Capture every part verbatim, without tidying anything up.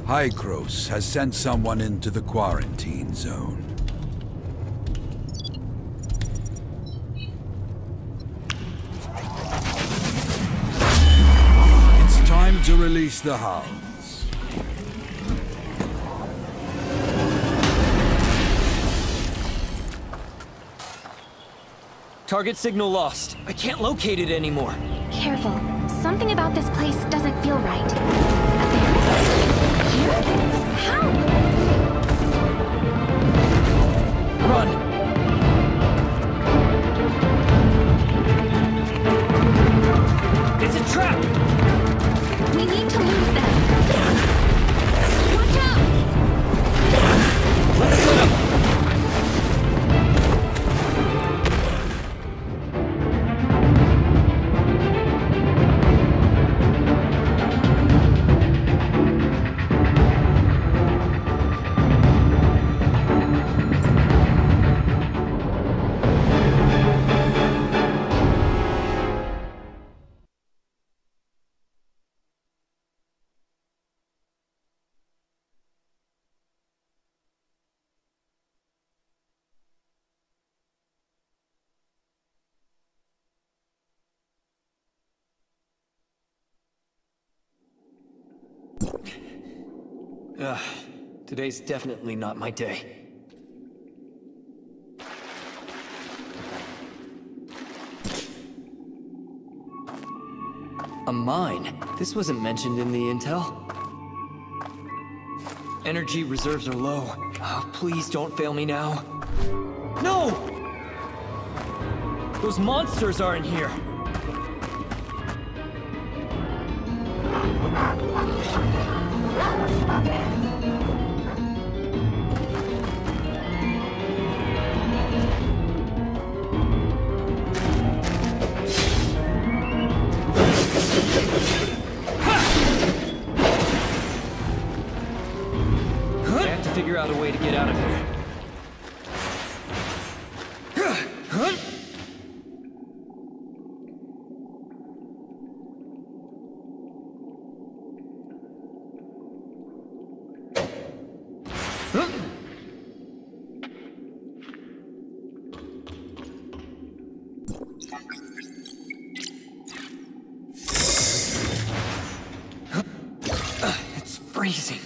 Hykros has sent someone into the quarantine zone. It's time to release the hounds. Target signal lost. I can't locate it anymore. Careful. Something about this place doesn't feel right. Up there? Here? How? Run! It's a trap! We need to lose them. Watch out! Let's go! Ugh, today's definitely not my day. A mine? This wasn't mentioned in the intel. Energy reserves are low. Oh, please don't fail me now. No! Those monsters are in here! I have to figure out a way to get out of here. It's freezing.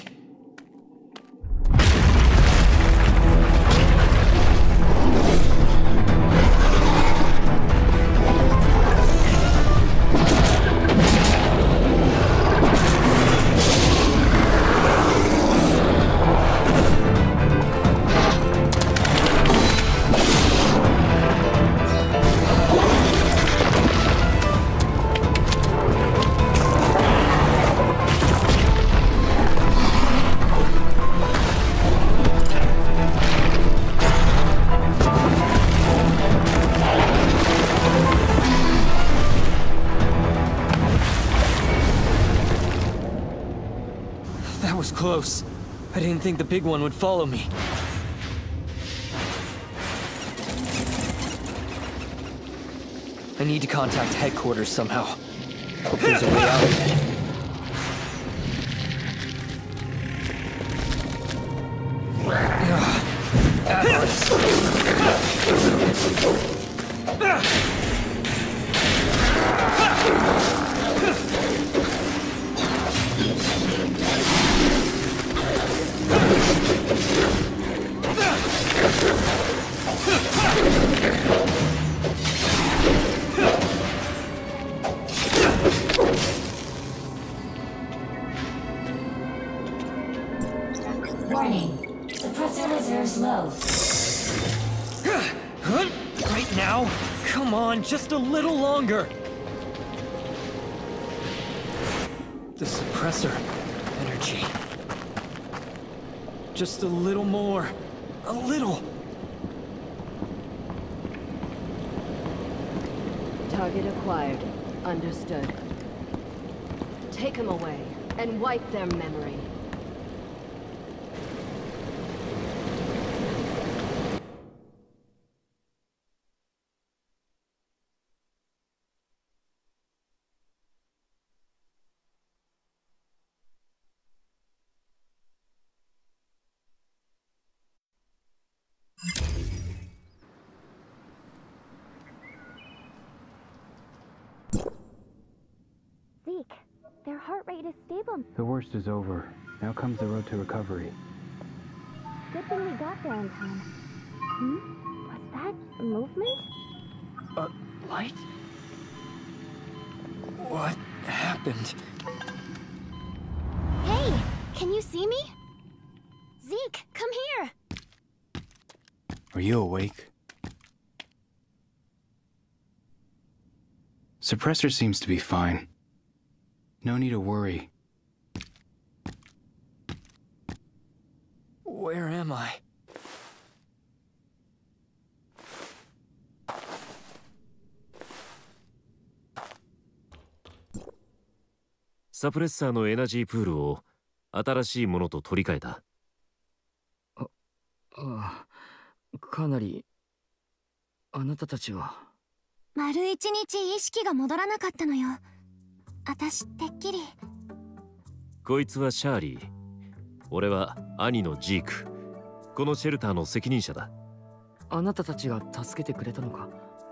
That was close. I didn't think the big one would follow me. I need to contact headquarters somehow. Hope there's a way out of it. Warning. Suppressor reserves low. Right now? Come on, just a little longer. The suppressor energy. Just a little more. A little. Target acquired. Understood. Take them away and wipe their memory. Their heart rate is stable. The worst is over. Now comes the road to recovery. Good thing we got there in time. Hmm? Was that movement? A light? What happened? Hey, can you see me? Zeke, come here. Are you awake? Suppressor seems to be fine. No need to worry. Where am I? サプレッサーのエナジープールを新しいものと取り替えた。 あ、ああ、かなり。あなたたちは。 丸一日意識が戻らなかったのよ。私てっきり。 こいつはシャーリー。俺は兄のジーク。このシェルターの責任者だ。 あなたたちが助けてくれたのか？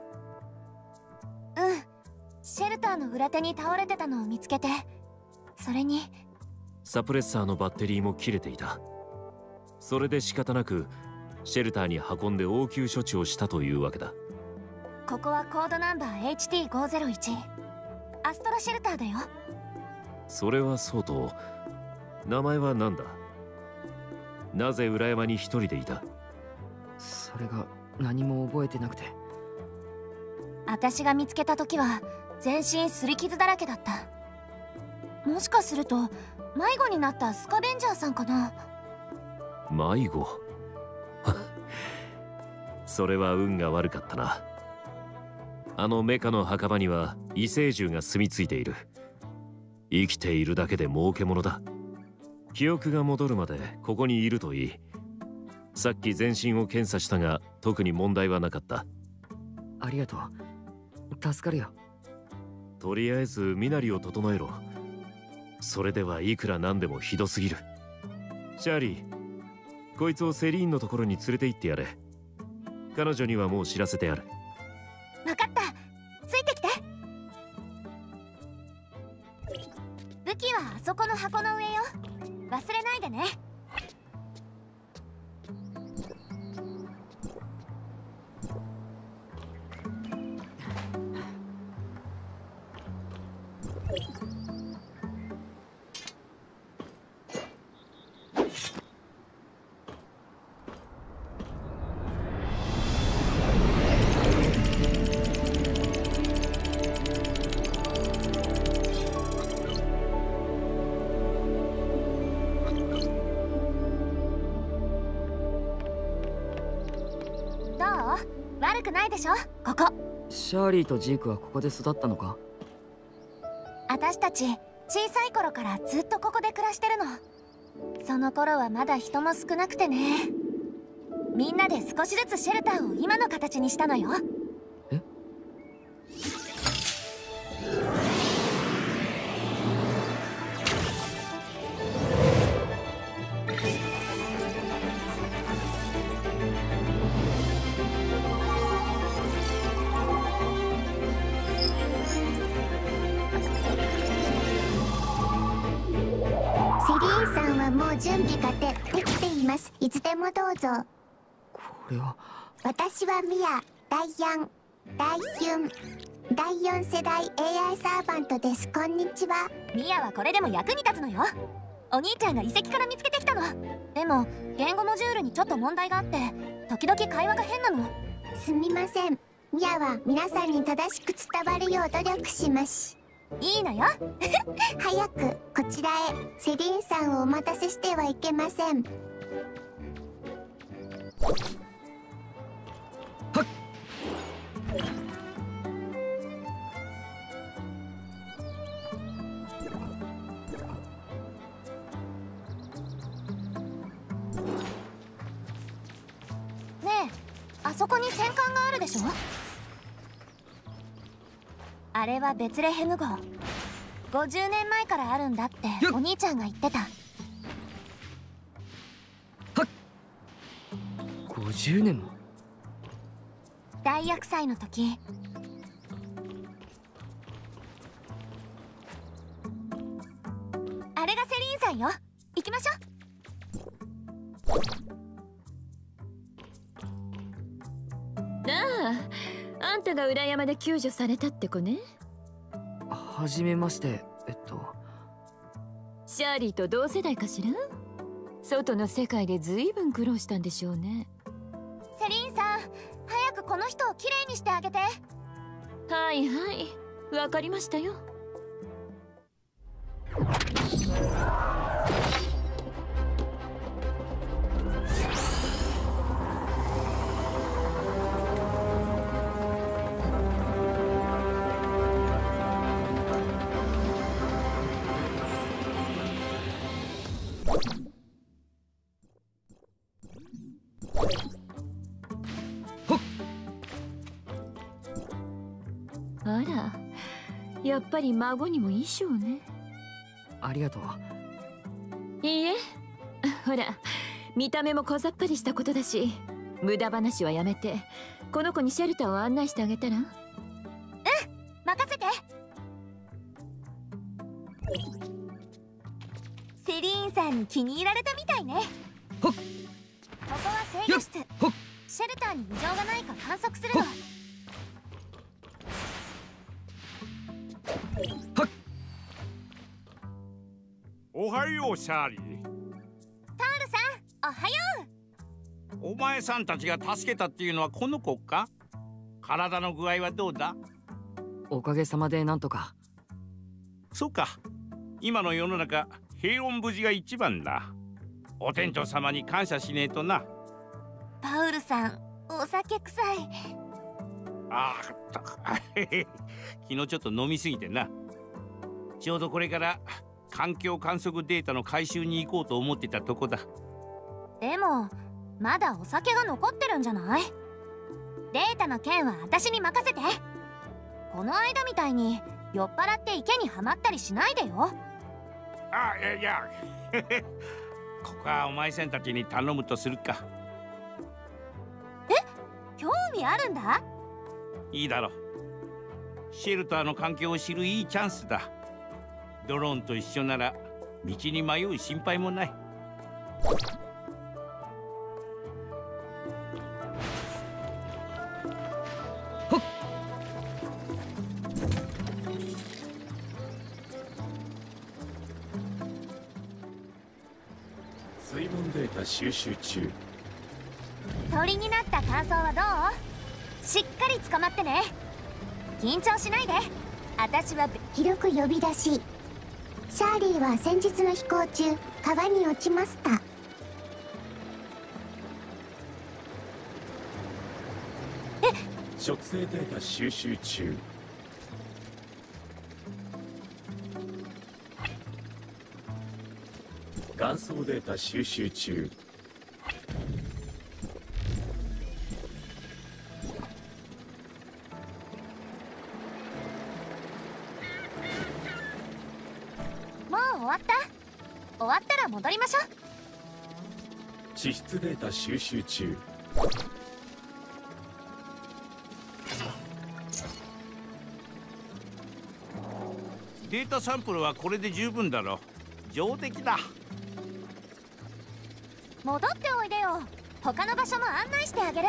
うん。シェルターの裏手に倒れてたのを見つけて、それにサプレッサーのバッテリーも切れていた。それで仕方なくシェルターに運んで応急処置をしたというわけだ。 ここはコードナンバー エイチティーごーぜろいち アストラシェルターだよ。 それはそうと、名前は何だ？なぜ裏山に一人でいた？ それが何も覚えてなくて。 私が見つけた時は全身擦り傷だらけだった。もしかすると迷子になったスカベンジャーさんかな。 迷子それは運が悪かったな。あのメカの墓場には異星獣が住み着いている。生きているだけで儲けものだ。記憶が戻るまでここにいるといい。さっき全身を検査したが特に問題はなかった。 ありがとう。助かるよ。 とりあえず身なりを整えろ。それではいくらなんでもひどすぎる。シャーリー、こいつをセリーンのところに連れて行ってやれ。彼女にはもう知らせてある。 分かった。ついてきて。武器はあそこの箱の上よ。忘れないでね。悪くないでしょ、ここ。 シャーリーとジークはここで育ったのか？ 私たち小さい頃からずっとここで暮らしてるの。その頃はまだ人も少なくてね。みんなで少しずつシェルターを今の形にしたのよ。 え？ もう準備がでできています。いつでもどうぞ。 これは。 私はミア、第四、第四、第四世代 エーアイ サーバントです。こんにちは。 ミアはこれでも役に立つのよ。お兄ちゃんが遺跡から見つけてきたの。でも言語モジュールにちょっと問題があって、時々会話が変なの。 すみません。ミアは皆さんに正しく伝わるよう努力します。 いいのよ早くこちらへ。セリンさんをお待たせしてはいけません。 はっ。 ねえ、あそこに戦艦があるでしょ。あれはベツレヘム号。ごじゅうねんまえからあるんだってお兄ちゃんが言ってた。はっ。ごじゅうねんも。 大厄災の時、 よ。行きましょう。ああ、あんたが裏山で救助されたって子ね。 はじめまして。えっとシャーリーと同世代かしら。外の世界でずいぶん苦労したんでしょうね。 セリーンさん、早くこの人をきれいにしてあげて。 はいはい、わかりましたよ。あら、やっぱり孫にも衣装ね。 ありがとう。 いいえ、ほら見た目も小ざっぱりしたことだし、無駄話はやめてこの子にシェルターを案内してあげたら。うん、 任せて。セリーンさんに気に入られたみたいね。ここは制御室。シェルターに異常がないか観測するの。 おはよう、シャーリー。 タールさん、おはよう。お前さんたちが助けたっていうのはこの子か？体の具合はどうだ？ おかげさまでなんとか。 そうか。今の世の中、平穏無事が一番だ。お天道様に感謝しねえとな。 パウルさん、お酒臭い。 ああ、昨日ちょっと飲みすぎてな。ちょうどこれから環境観測データの回収に行こうと思ってたとこだ。 でもまだお酒が残ってるんじゃない？データの件は私に任せて。この間みたいに酔っ払って池にはまったりしないでよ。 あ、いやいやここはお前さんたちに頼むとするか。 え、興味あるんだ？ いいだろう。シェルターの環境を知るいいチャンスだ。ドローンと一緒なら道に迷う心配もない。 水門データ収集中。 鳥になった感想はどう？しっかり捕まってね。緊張しないで。私は記録呼び出し。シャーリーは先日の飛行中川に落ちました。 え？ 植生データ収集中。元素データ収集中。 もう終わった？終わったら戻りましょう。 地質データ収集中。 データサンプルはこれで十分だろう。上出来だ。 戻っておいでよ。他の場所も案内してあげる。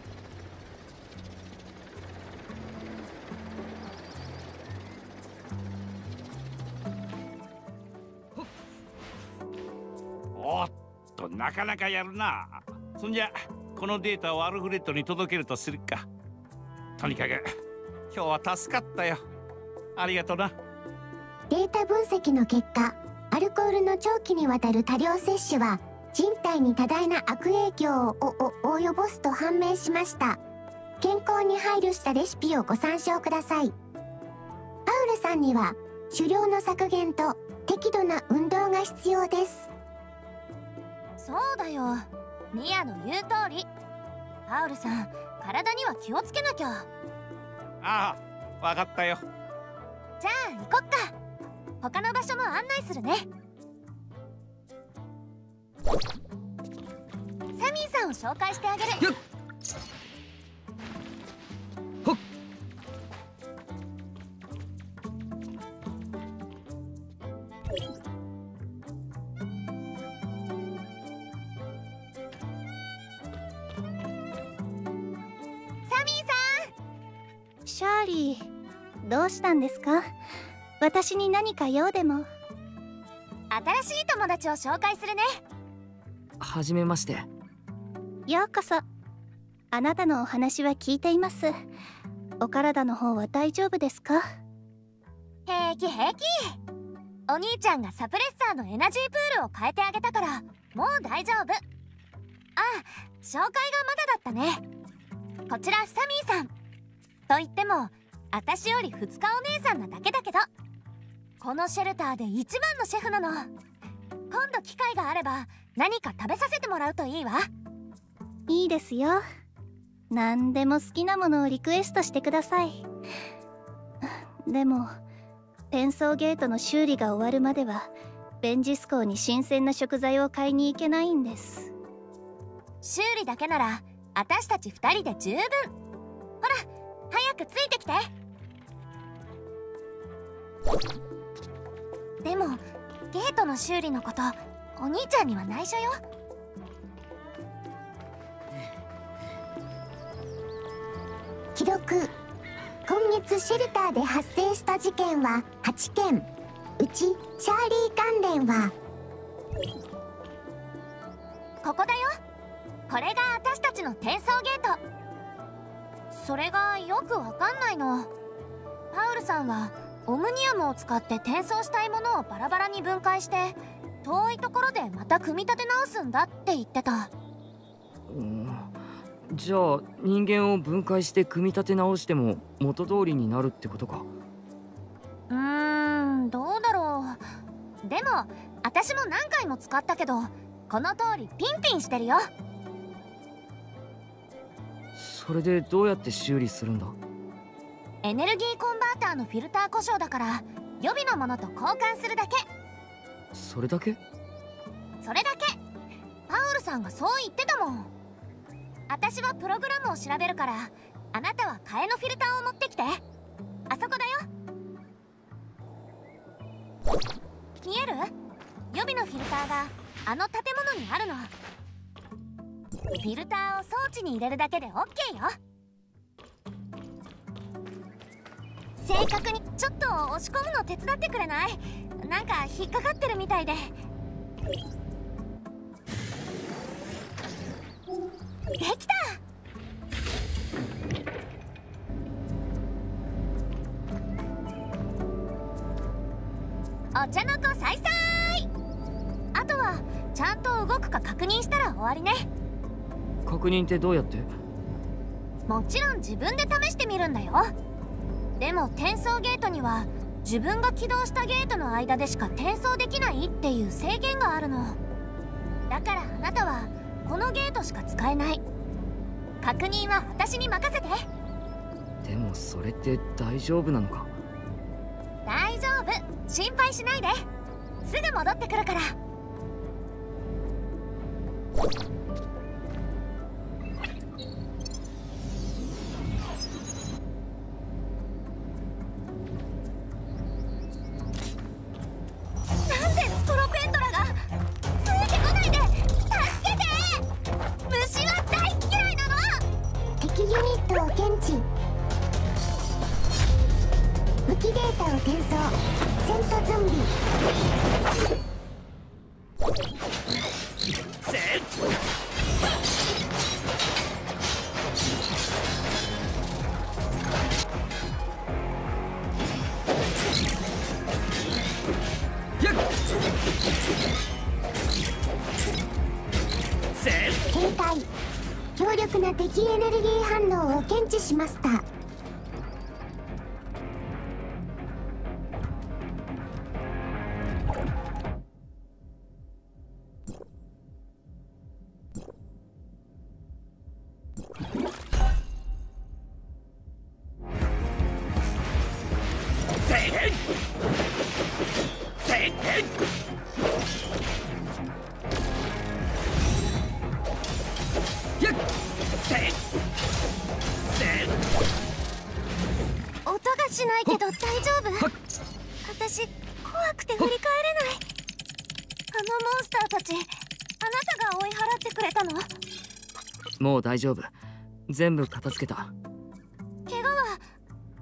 おっと、なかなかやるな。そんじゃこのデータをアルフレッドに届けるとするか。とにかく今日は助かったよ。ありがとな。 データ分析の結果、アルコールの長期にわたる多量摂取は人体に多大な悪影響を及ぼすと判明しました。健康に配慮したレシピをご参照ください。パウルさんには酒量の削減と適度な運動が必要です。 そうだよ、ミアの言う通り。パウルさん、体には気をつけなきゃ。 ああ、わかったよ。 じゃあ行こっか。他の場所も案内するね。サミーさんを紹介してあげる。 ほっ。 シャーリー、どうしたんですか？私に何か用でも。 新しい友達を紹介するね。 はじめまして。 ようこそ。あなたのお話は聞いています。お体の方は大丈夫ですか？ 平気平気。お兄ちゃんがサプレッサーのエナジープールを変えてあげたからもう大丈夫。あ、紹介がまだだったね。こちらサミーさん。と言っても私よりふつかお姉さんなだけだけど、このシェルターで一番のシェフなの。今度機会があれば何か食べさせてもらうといいわ。 いいですよ。何でも好きなものをリクエストしてください。でも転送ゲートの修理が終わるまではベンジス港に新鮮な食材を買いに行けないんです。 修理だけなら私たちふたりで十分。ほら早くついてきて。でもゲートの修理のことお兄ちゃんには内緒よ。 記録。今月シェルターで発生した事件ははちけん。うちシャーリー関連はここだよ。これが私たちの転送ゲート。それがよくわかんないの。パウルさんはオムニアムを使って転送したいものをバラバラに分解して遠いところでまた組み立て直すんだって言ってた。 うん、じゃあ人間を分解して組み立て直しても元通りになるってことか。 うーん、どうだろう。でも私も何回も使ったけどこの通りピンピンしてるよ。 それでどうやって修理するんだ？ エネルギーコンバーターのフィルター故障だから予備のものと交換するだけ。 それだけ？ それだけ。パウルさんがそう言ってたもん。私はプログラムを調べるからあなたは替えのフィルターを持ってきて。あそこだよ。見える？予備のフィルターがあの建物にあるの。フィルターを装置に入れるだけで オーケー よ。正確にちょっと押し込むの手伝ってくれない？なんか引っかかってるみたいで。できた！お茶の子さいさい。あとはちゃんと動くか確認したら終わりね。 確認ってどうやって？ もちろん自分で試してみるんだよ。でも転送ゲートには自分が起動したゲートの間でしか転送できないっていう制限があるの。だからあなたはこのゲートしか使えない。確認は私に任せて。 でもそれって大丈夫なのか？ 大丈夫、心配しないで。すぐ戻ってくるから。なんでスコロペンドラがついてこないで。助けて。虫は大嫌いなの。 敵ユニットを検知。武器データを転送。セントゾンビ。警戒。強力な敵エネルギー反応を検知しました。 音がしないけど大丈夫？私怖くて振り返れない。あのモンスターたち、あなたが追い払ってくれたの？ もう大丈夫。全部片付けた。 怪我は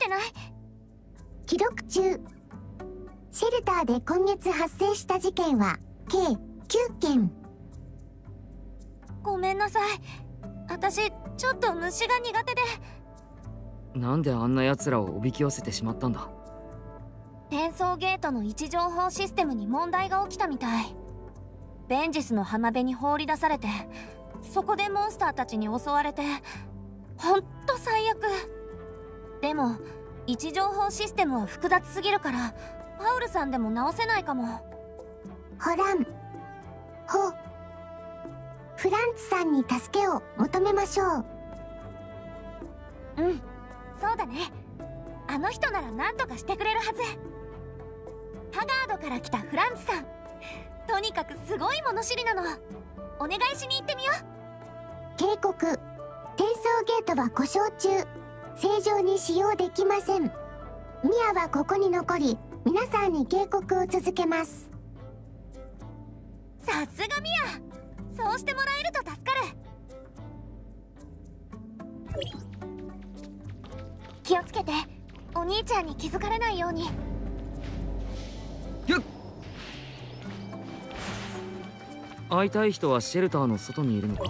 ってない？ 記録中。シェルターで今月発生した事件は計きゅうけん。 ごめんなさい。私ちょっと虫が苦手で。 なんであんな奴らをおびき寄せてしまったんだ？ 転送ゲートの位置情報システムに問題が起きたみたい。ベンジスの浜辺に放り出されて、そこでモンスターたちに襲われて、ほんと最悪。でも位置情報システムは複雑すぎるからパウルさんでも直せないかも。 ホラン、ホ、フランツさんに助けを求めましょう。 うん、そうだね。あの人なら何とかしてくれるはず。ハガードから来たフランツさん、とにかくすごい物知りなの。お願いしに行ってみよう。 警告、転送ゲートは故障中、正常に使用できません。ミアはここに残り、皆さんに警告を続けます。 さすがミア、そうしてもらえると助かる。気をつけて、お兄ちゃんに気づかれないように。 よっ。会いたい人はシェルターの外にいるのか？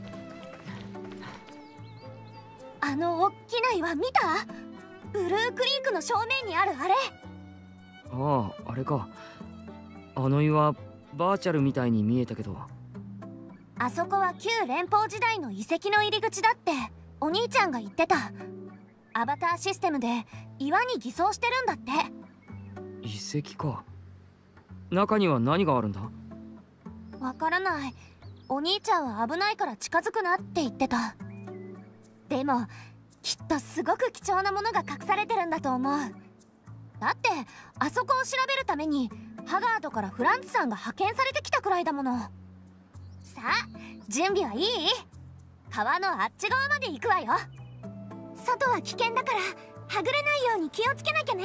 あの大きな岩見た？ブルークリークの正面にあるあれ。 ああ、あれか。あの岩バーチャルみたいに見えたけど。 あそこは旧連邦時代の遺跡の入り口だってお兄ちゃんが言ってた。アバターシステムで岩に偽装してるんだって。 遺跡か。中には何があるんだ？ わからない。お兄ちゃんは危ないから近づくなって言ってた。でもきっとすごく貴重なものが隠されてるんだと思う。だってあそこを調べるためにハガードからフランツさんが派遣されてきたくらいだもの。さあ準備はいい？川のあっち側まで行くわよ。外は危険だからはぐれないように気をつけなきゃね。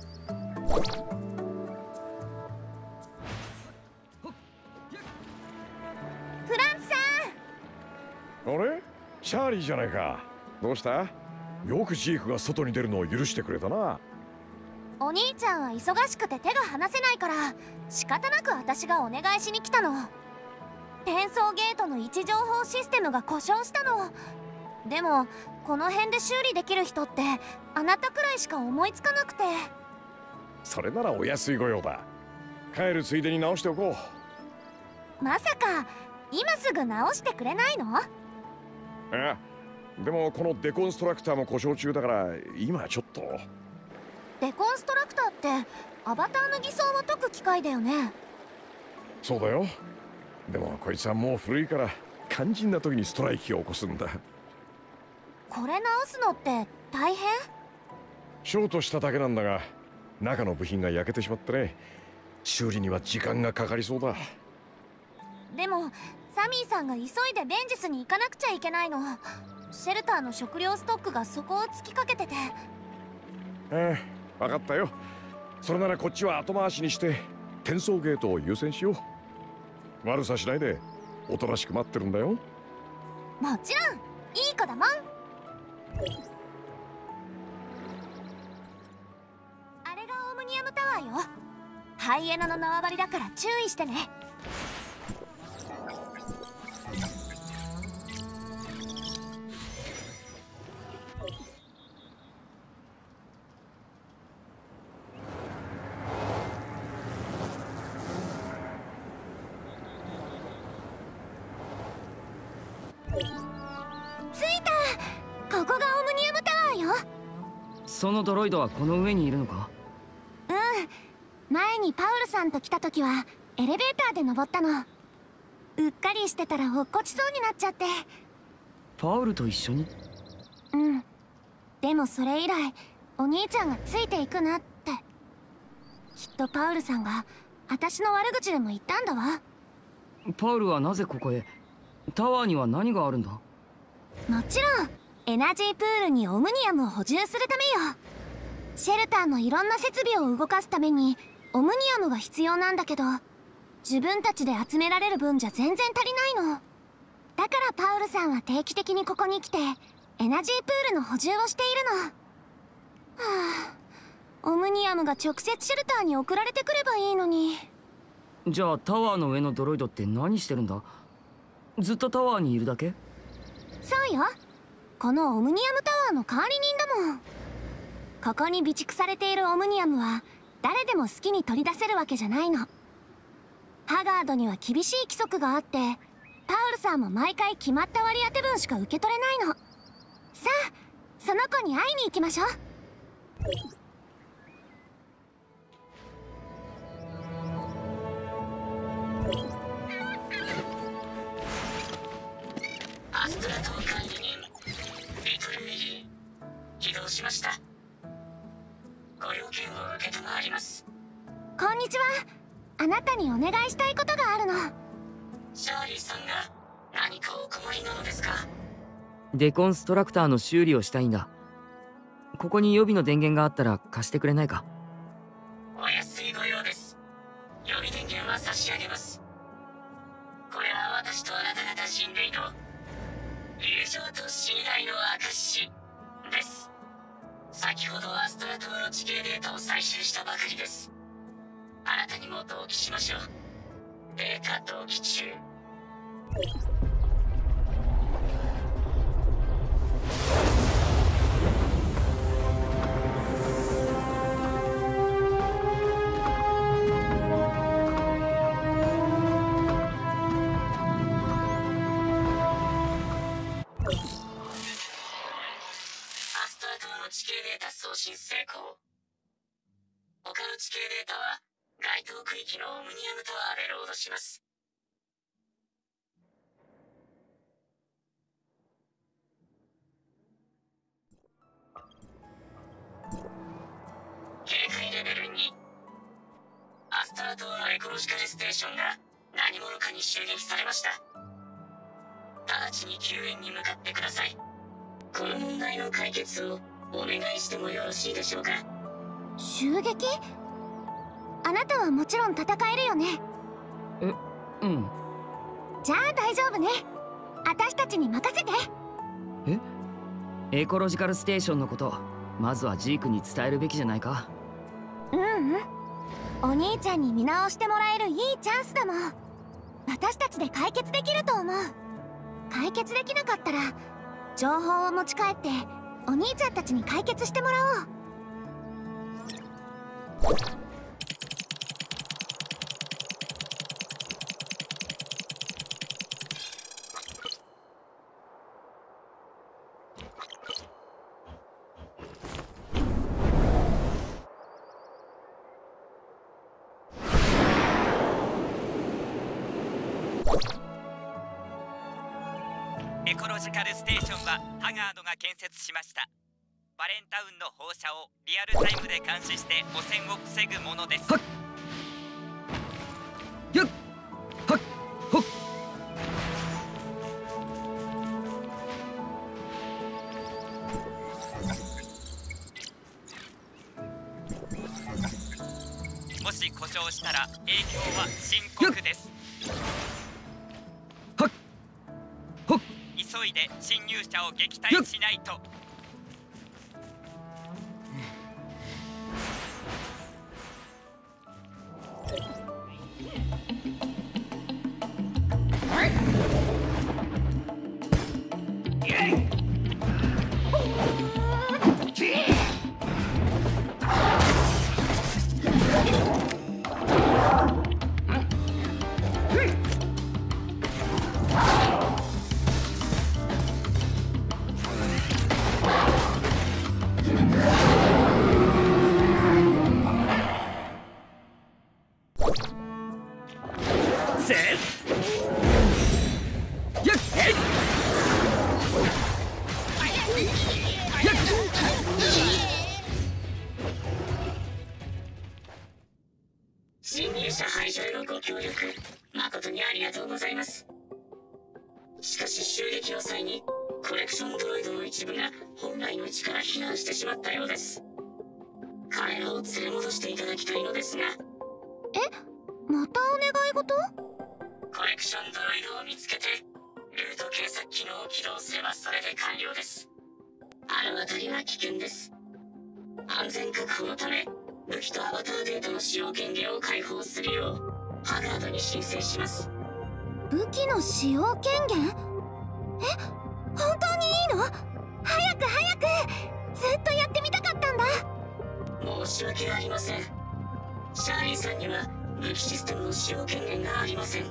フランツさん。 あれ？シャーリーじゃないか。どうした？よくジークが外に出るのを許してくれたな。 お兄ちゃんは忙しくて手が離せないから仕方なく私がお願いしに来たの。転送ゲートの位置情報システムが故障したの。でもこの辺で修理できる人ってあなたくらいしか思いつかなくて。 それならお安いご用だ。帰るついでに直しておこう。まさか今すぐ直してくれないの？ ああ、でもこのデコンストラクターも故障中だから今ちょっと。 デコンストラクターってアバターの偽装を解く機械だよね。 そうだよ。でもこいつはもう古いから肝心な時にストライキを起こすんだ。 これ直すのって大変？ ショートしただけなんだが中の部品が焼けてしまってね、修理には時間がかかりそうだ。 でもサミーさんが急いでベンジスに行かなくちゃいけないの。シェルターの食料ストックが底を突きかけてて。 ええ、分かったよ。それならこっちは後回しにして転送ゲートを優先しよう。悪さしないでおとなしく待ってるんだよ。 もちろんいい子だもん。あれがオムニアムタワーよ。ハイエナの縄張りだから注意してね。着いた。ここがオムニアムタワーよ。 そのドロイドはこの上にいるのか？ うん、前にパウルさんと来た時はエレベーターで登ったの。うっかりしてたら落っこちそうになっちゃって。 パウルと一緒に？ うん。でもそれ以来お兄ちゃんがついていくなって。きっとパウルさんが私の悪口でも言ったんだわ。 パウルはなぜここへ？タワーには何があるんだ？ もちろんエナジープールにオムニアムを補充するためよ。シェルターのいろんな設備を動かすためにオムニアムが必要なんだけど、自分たちで集められる分じゃ全然足りないの。だからパウルさんは定期的にここに来てエナジープールの補充をしているの。 はあ、オムニアムが直接シェルターに送られてくればいいのに。 じゃあタワーの上のドロイドって何してるんだ？ずっとタワーにいるだけ？ そうよ。このオムニアムタワーの管理人だもん。ここに備蓄されているオムニアムは誰でも好きに取り出せるわけじゃないの。ハガードには厳しい規則があって、パウルさんも毎回決まった割り当て分しか受け取れないの。さあ、その子に会いに行きましょう。 アストラ島管理人リトルウィリー、起動しました。ご用件を受けたまわります。 こんにちは。あなたにお願いしたいことがあるの。 シャーリーさんが何かお困りなのですか？ デコンストラクターの修理をしたいんだ。ここに予備の電源があったら貸してくれないか？ お安いご用です。予備電源は差し上げます。これは私とあなた方人類の友情と信頼の証です。先ほどアストラ島の地形データを採集したばかりです。あなたにも同期しましょう。データ同期中。地形データ送信成功。他の地形データは該当区域のオムニアムタワーでロードします。警戒レベルに。アストラ島のエコロジカルステーションが何者かに襲撃されました。直ちに救援に向かってください。この問題の解決をお願いしてもよろしいでしょうか？ 襲撃？あなたはもちろん戦えるよね？ え、うん。 じゃあ大丈夫ね。私たちに任せて。 え？エコロジカルステーションのこと、まずはジークに伝えるべきじゃないか？ うんうん。お兄ちゃんに見直してもらえるいいチャンスだもん。私たちで解決できると思う。解決できなかったら情報を持ち帰ってお兄ちゃんたちに解決してもらおう。 エコロジカルステーションはハガードが建設しました。バレンタウンの放射をリアルタイムで監視して汚染を防ぐものです。はっやっはっほっもし故障したら影響は深刻です。 はっほっ急いで侵入者を撃退しないと。 侵入者排除へのご協力誠にありがとうございます。しかし襲撃の際にコレクションドロイドの一部が本来の位置から避難してしまったようです。彼らを連れ戻していただきたいのですが。 え、またお願い事？ コレクションドロイドを見つけてルート検索機能を起動すればそれで完了です。あの辺りは危険です。 安全確保のため武器とアバターデータの使用権限を解放するようハガードに申請します。 武器の使用権限？え、本当にいいの？早く早く！ずっとやってみたかったんだ。 申し訳ありません。シャーリーさんには武器システムの使用権限がありません。 え、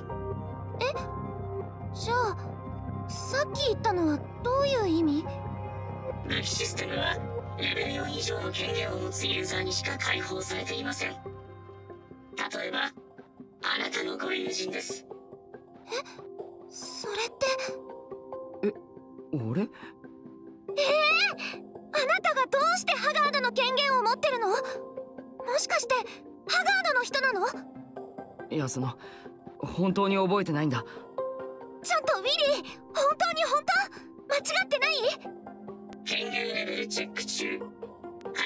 じゃあさっき言ったのはどういう意味？ 武器システムはレベルよん以上の権限を持つユーザーにしか解放されていません。例えばあなたのご友人です。 え、それって。 え、俺？ ええー、あなたがどうしてハガードの権限を持ってるの？もしかしてハガードの人なの？ いや、その本当に覚えてないんだ。 ちょっとウィリー、本当に本当？間違ってない？ 権限レベルチェック中。はい、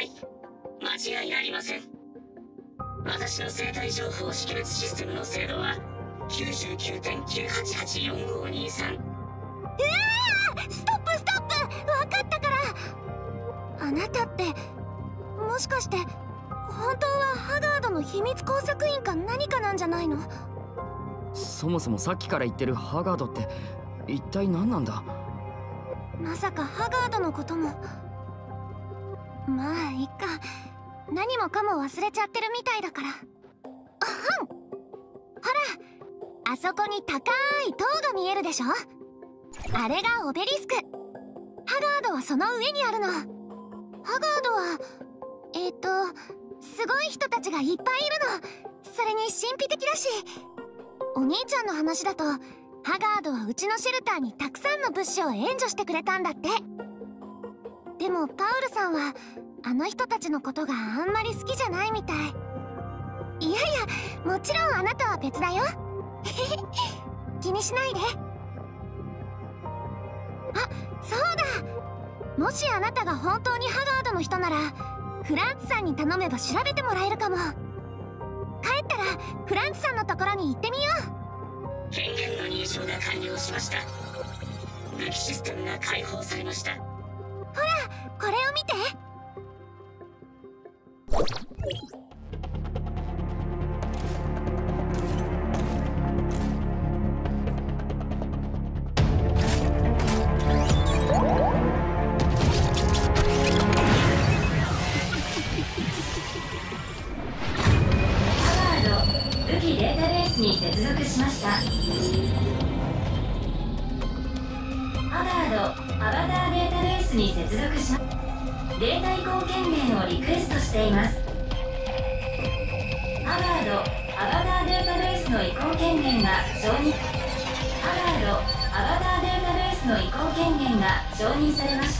間違いありません。私の生体情報識別システムの精度は きゅうじゅうきゅうてんきゅうはちはちよんごにさん。うわー！ ストップストップ！分かったから。あなたってもしかして本当はハガードの秘密工作員か何かなんじゃないの？ そもそもさっきから言ってるハガードって一体何なんだ？ まさかハガードのことも。まあいっか、何もかも忘れちゃってるみたいだから。あはん、ほら、あそこに高い塔が見えるでしょ。あれがオベリスク。ハガードはその上にあるの。ハガードはえっとすごい人たちがいっぱいいるの。それに神秘的だし、お兄ちゃんの話だとハガードはうちのシェルターにたくさんの物資を援助してくれたんだって。でもパウルさんはあの人たちのことがあんまり好きじゃないみたい。いやいや、もちろんあなたは別だよ。気にしないで。あ、そうだ、もしあなたが本当にハガードの人ならフランツさんに頼めば調べてもらえるかも。帰ったらフランツさんのところに行ってみよう。権限の認証が完了しました。武器システムが解放されました。 ほら、これを見て。 武器データベースに接続しました。ハガードアバターデータベースに接続しまデータ移行権限をリクエストしています。ハガードアバターデータベースの移行権限が承認ハガードアバターデータベースの移行権限が承認されました。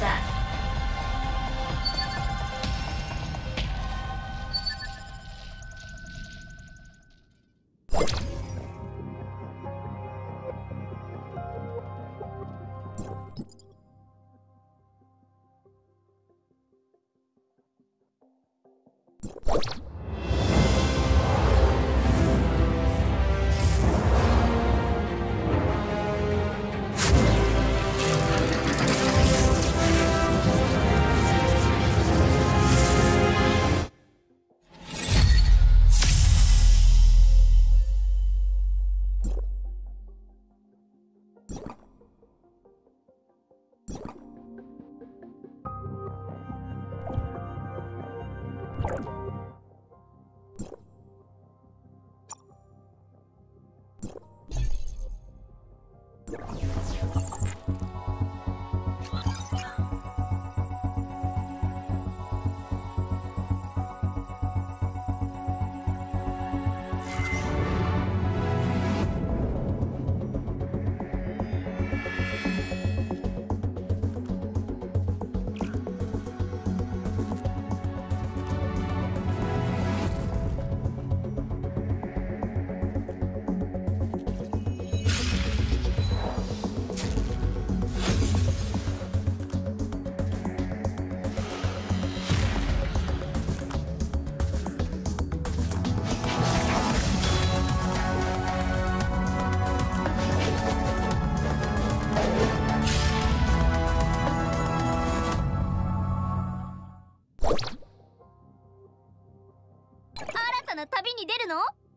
の？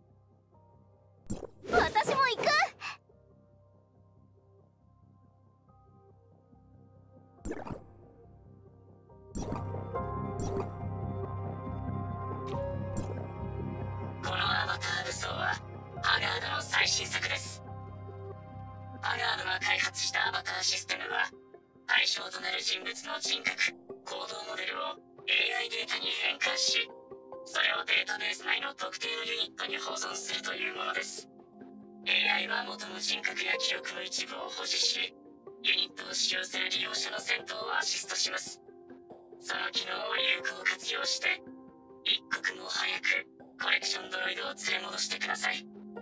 私も行く。 このアバター武装はハガードの最新作です。ハガードが開発したアバターシステムは対象となる人物の人格、行動モデルを エーアイ データに変換し、それをデータベース内の特定のユニットに保存するというものです。 エーアイ は元の人格や記憶の一部を保持し、ユニットを使用する利用者の戦闘をアシストします。その機能を有効活用して一刻も早くコレクションドロイドを連れ戻してください。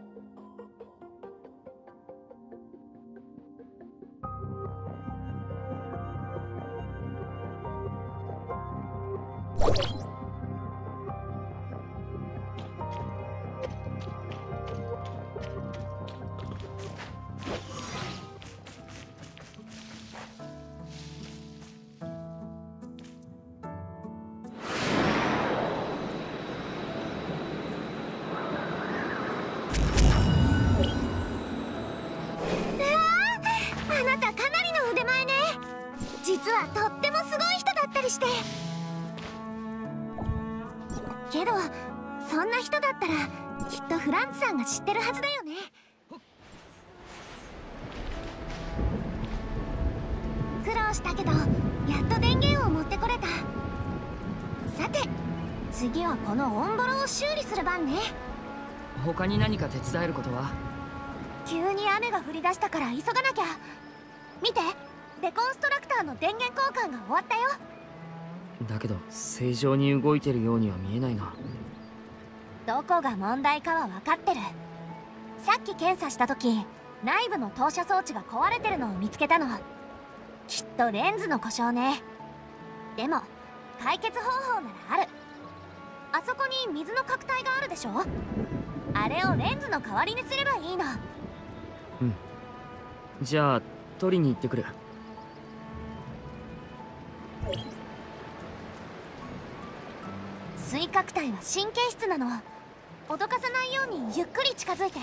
実はとってもすごい人だったりして。けどそんな人だったらきっとフランツさんが知ってるはずだよね。苦労したけどやっと電源を持ってこれた。さて次はこのオンボロを修理する番ね。 他に何か手伝えることは？ 急に雨が降り出したから急がなきゃ。見て、デコンストラクターの電源交換が終わったよ。 だけど正常に動いてるようには見えないな。 どこが問題かは分かってる。さっき検査した時内部の投射装置が壊れてるのを見つけたの。きっとレンズの故障ね。でも解決方法ならある。あそこに水の角体があるでしょ。あれをレンズの代わりにすればいいの。 うん、じゃあ取りに行ってくる。 水角体は神経質なの。脅かさないようにゆっくり近づいて。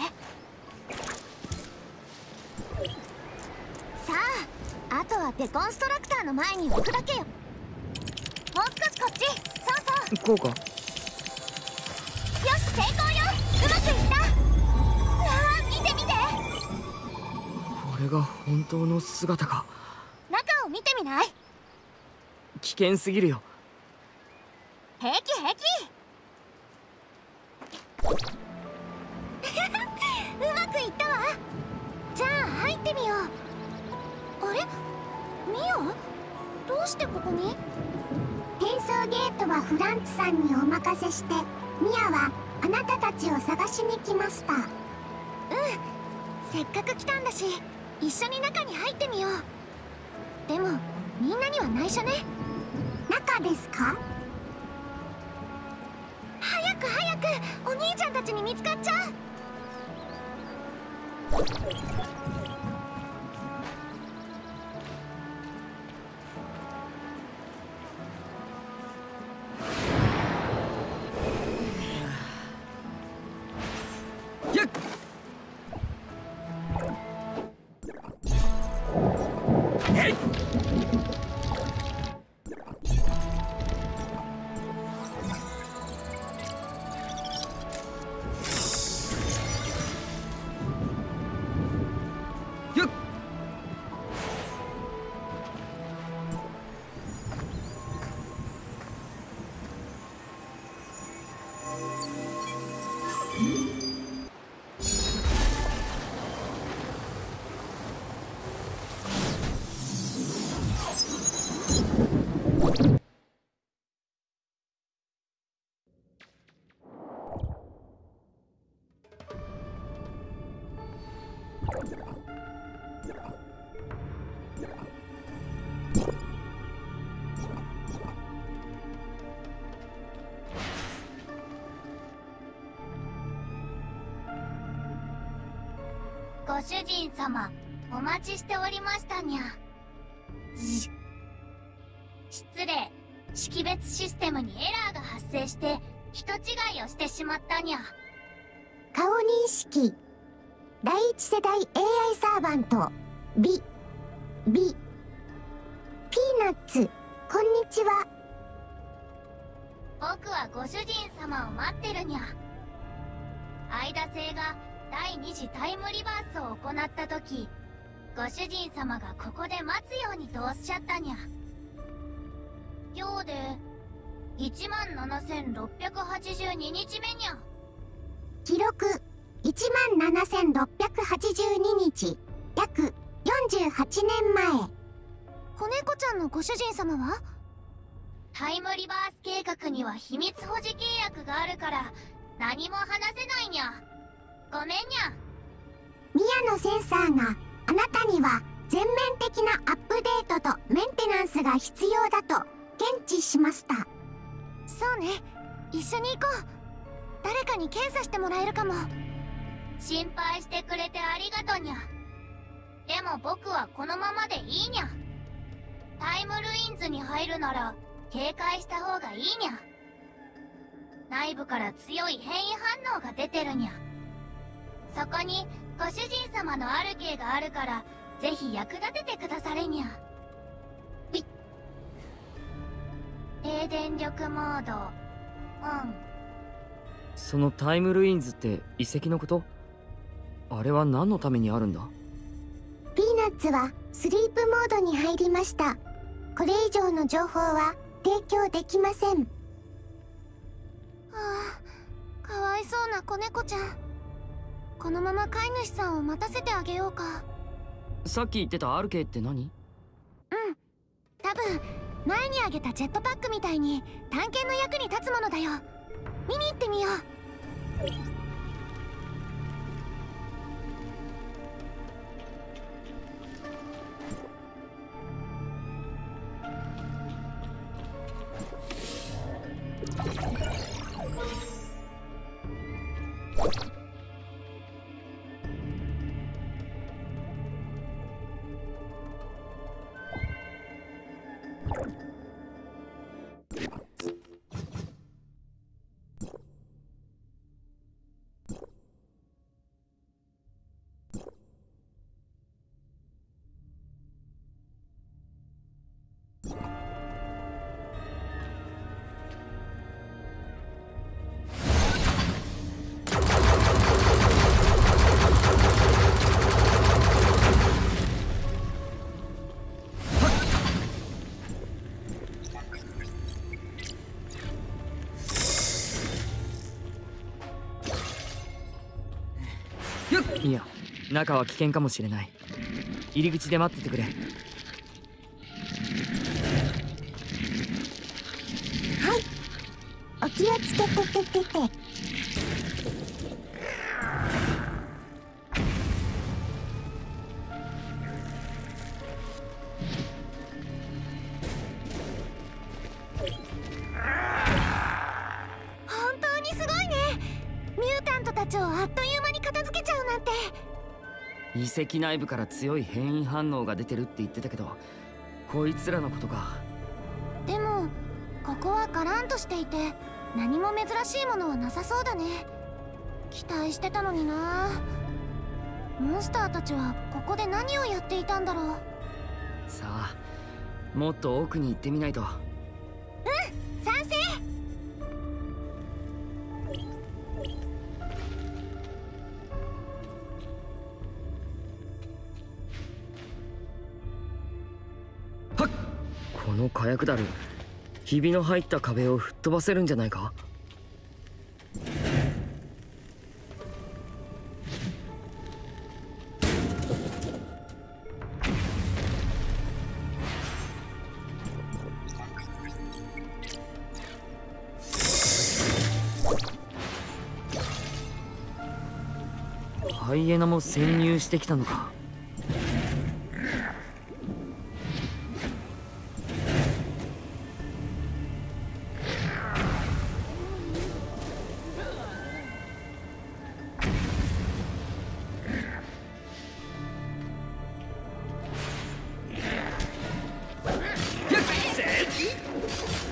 さあ、あとはデコンストラクターの前に置くだけよ。もう少しこっち。そうそう。 こうか。 よし、成功よ。うまくいった。うわあ、見て見て。 これが本当の姿か。 中を見てみない？ 危険すぎるよ。 平気平気。うまくいったわ。じゃあ入ってみよう。あれ、ミオ、どうしてここに？ 転送ゲートはフランツさんにお任せして、ミアはあなたたちを探しに来ました。うん、 せっかく来たんだし一緒に中に入ってみよう。でもみんなには内緒ね。 中ですか？ 早く早く、お兄ちゃんたちに見つかっちゃう。 やっえいご主人様、お待ちしておりましたにゃ。し失礼、識別システムにエラーが発生して人違いをしてしまったにゃ。 顔認識。第一世代 エーアイ サーバント。ビ、ビ、ピーナッツ、こんにちは。 僕はご主人様を待ってるにゃ。アイダ星が第二次タイムリバースを行った時、ご主人様がここで待つようにとおっしゃったにゃ。今日でいちまんななせんろっぴゃくはちじゅうににちめにゃ。 記録いちまんななせんろっぴゃくはちじゅうににち、約よんじゅうはちねんまえ。 子猫ちゃんのご主人様は？タイムリバース計画には秘密保持契約があるから何も話せないにゃ。ごめんにゃ。 ミアのセンサーがあなたには全面的なアップデートとメンテナンスが必要だと検知しました。 そうね、一緒に行こう。誰かに検査してもらえるかも。心配してくれてありがとにゃ。でも僕はこのままでいいにゃ。タイムルインズに入るなら警戒した方がいいにゃ。内部から強い変異反応が出てるにゃ。そこにご主人様のアルケーがあるからぜひ役立ててくだされにゃ。低電力モード。うん。 そのタイムルインズって遺跡のこと？あれは何のためにあるんだ？ ピーナッツはスリープモードに入りました。これ以上の情報は提供できません。 ああ、かわいそうな子猫ちゃん。このまま飼い主さんを待たせてあげようか。 さっき言ってたアルケーって何？ うん、多分前にあげたジェットパックみたいに探検の役に立つものだよ。見に行ってみよう。 いや、中は危険かもしれない。入り口で待っててくれ。 はい、お気をつけてててて。 本当にすごいね。ミュータントたちをあっという間に片付けちゃうなんて。 遺跡内部から強い変異反応が出てるって言ってたけど、こいつらのことか。 でもここはガランとしていて何も珍しいものはなさそうだね。期待してたのにな。モンスターたちはここで何をやっていたんだろう。 さあ、もっと奥に行ってみないと。 うん、賛成。 この火薬だる、ひびの入った壁を吹っ飛ばせるんじゃないか？ハイエナも潜入してきたのか。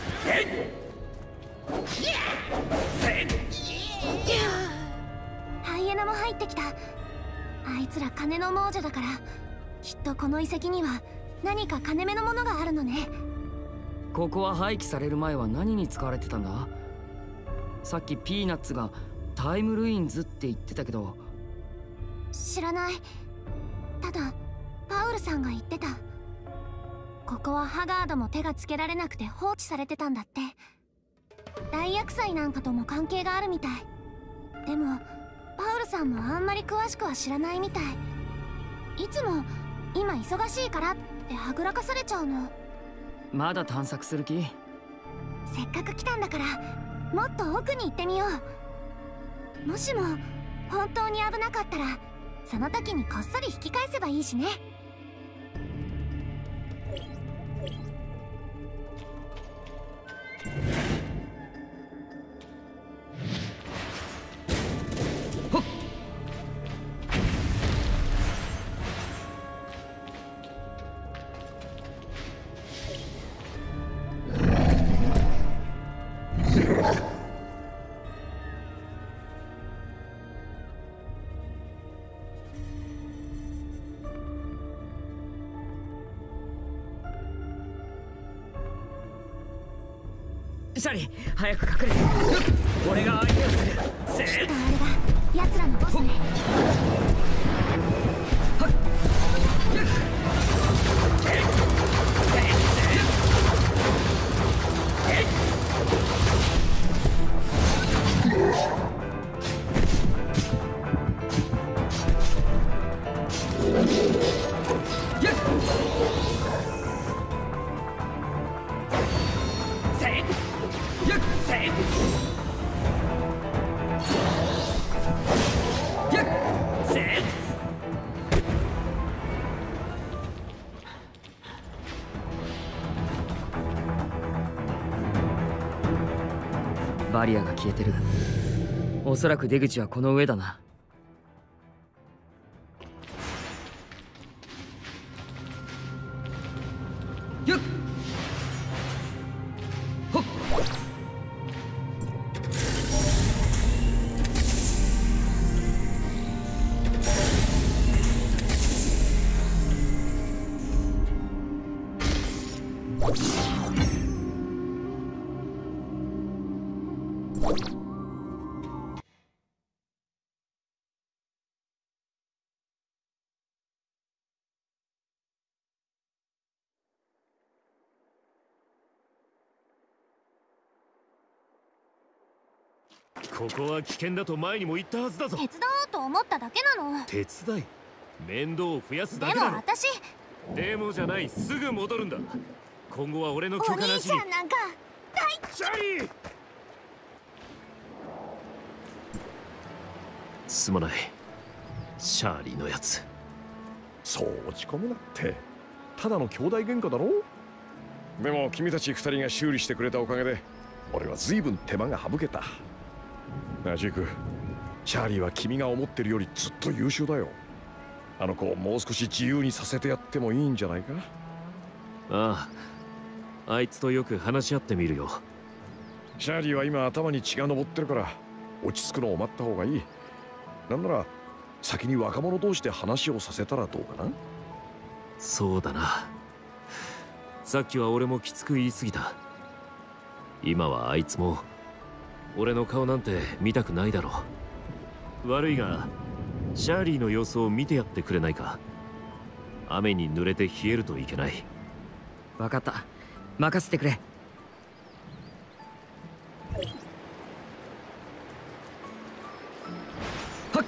初金の亡者だから、きっとこの遺跡には何か金目のものがあるのね。 ここは廃棄される前は何に使われてたんだ？さっきピーナッツがタイムルインズって言ってたけど。 知らない。ただパウルさんが言ってた。ここはハガードも手がつけられなくて放置されてたんだって。大厄災なんかとも関係があるみたい。でもパウルさんもあんまり詳しくは知らないみたい。いつも今忙しいからってはぐらかされちゃうの。 まだ探索する気？ せっかく来たんだからもっと奥に行ってみよう。もしも本当に危なかったらその時にこっそり引き返せばいいしね。 シャリ、早く隠れて。俺が相手をする。せー。 あれが奴らのボスね。 バリアが消えてる。おそらく出口はこの上だな。よっほっ。 ここは危険だと前にも言ったはずだぞ。 手伝おうと思っただけなの。 手伝い？面倒を増やすだけでだろ。 も私。 でもじゃない、すぐ戻るんだ。今後は俺の許可なしに。 お兄ちゃんなんか大シャリー！すまない、シャーリーのやつ。 そう落ち込むなって、ただの兄弟喧嘩だろ。でも君たち二人が修理してくれたおかげで俺は随分手間が省けた。なあジーク、シャーリーは君が思ってるよりずっと優秀だよ。あの子をもう少し自由にさせてやってもいいんじゃないか。 ああ、あいつとよく話し合ってみるよ。 シャーリーは今頭に血が上ってるから落ち着くのを待った方がいい。なんなら先に若者同士で話をさせたらどうかな。 そうだな。さっきは俺もきつく言い過ぎた。今はあいつも俺の顔なんて見たくないだろう。悪いがシャーリーの様子を見てやってくれないか。雨に濡れて冷えるといけない。 分かった、任せてくれ。はっ。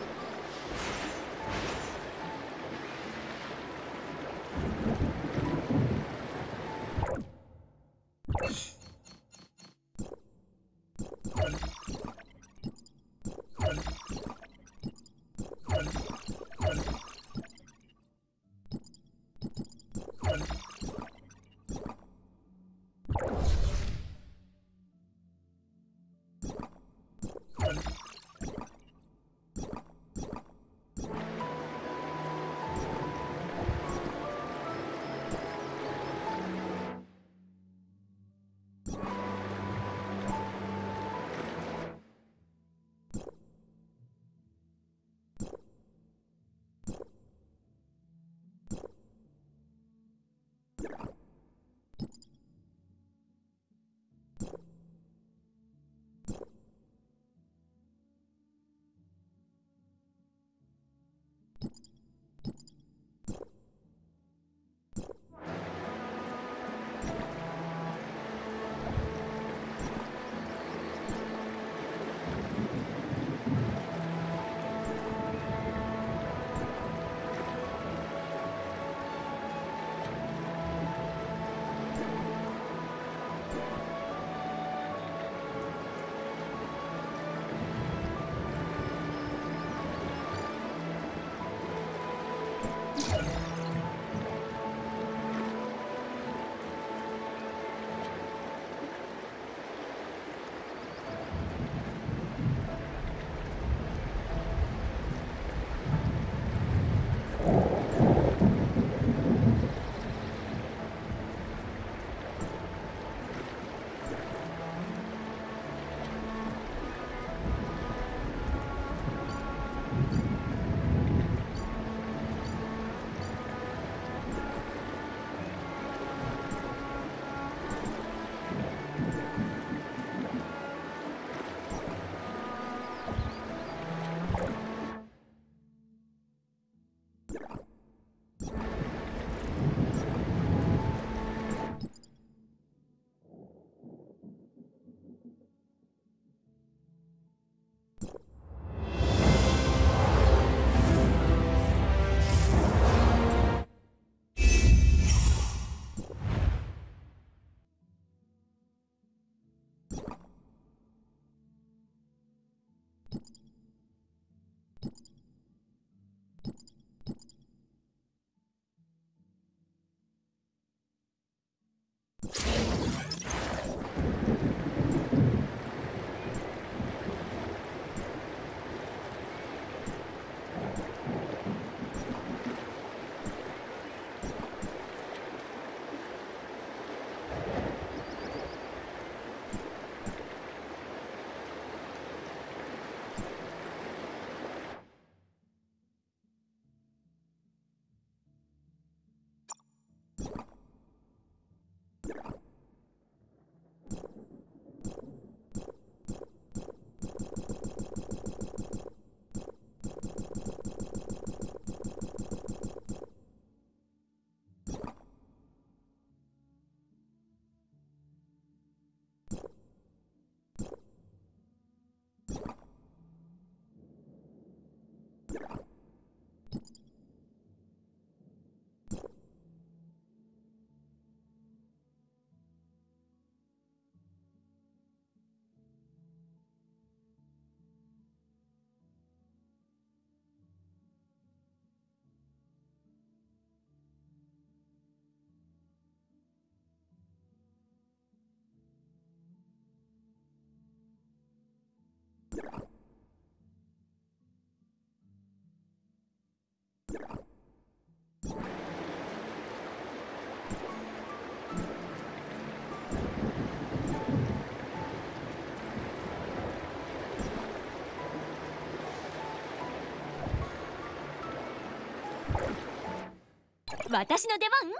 私の出番？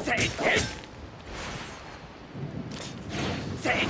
せいせい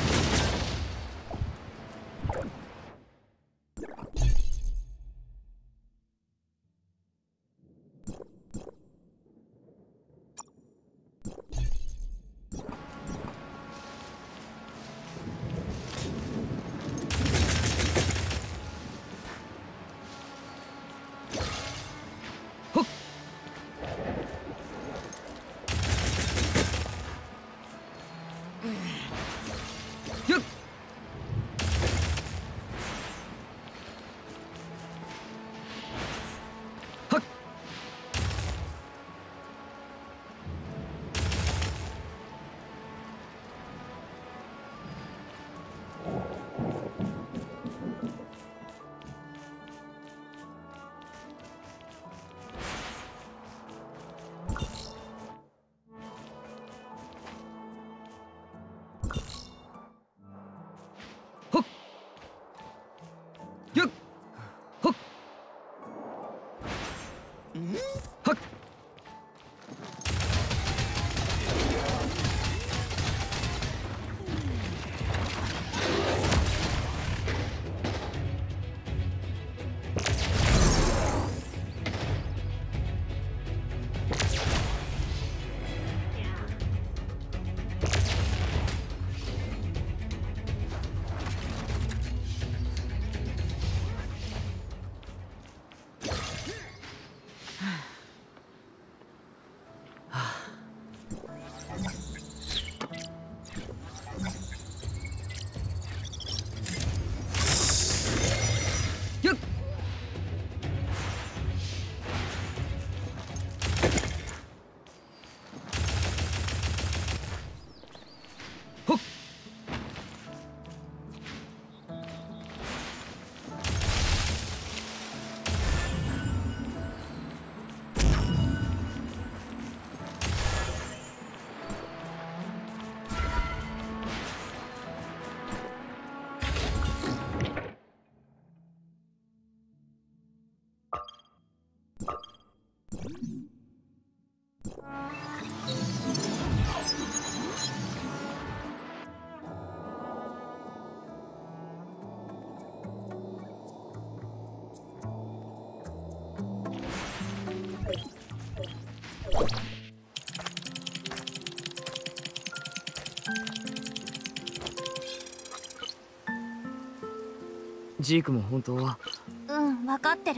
ジークも本当は。 うん分かってる。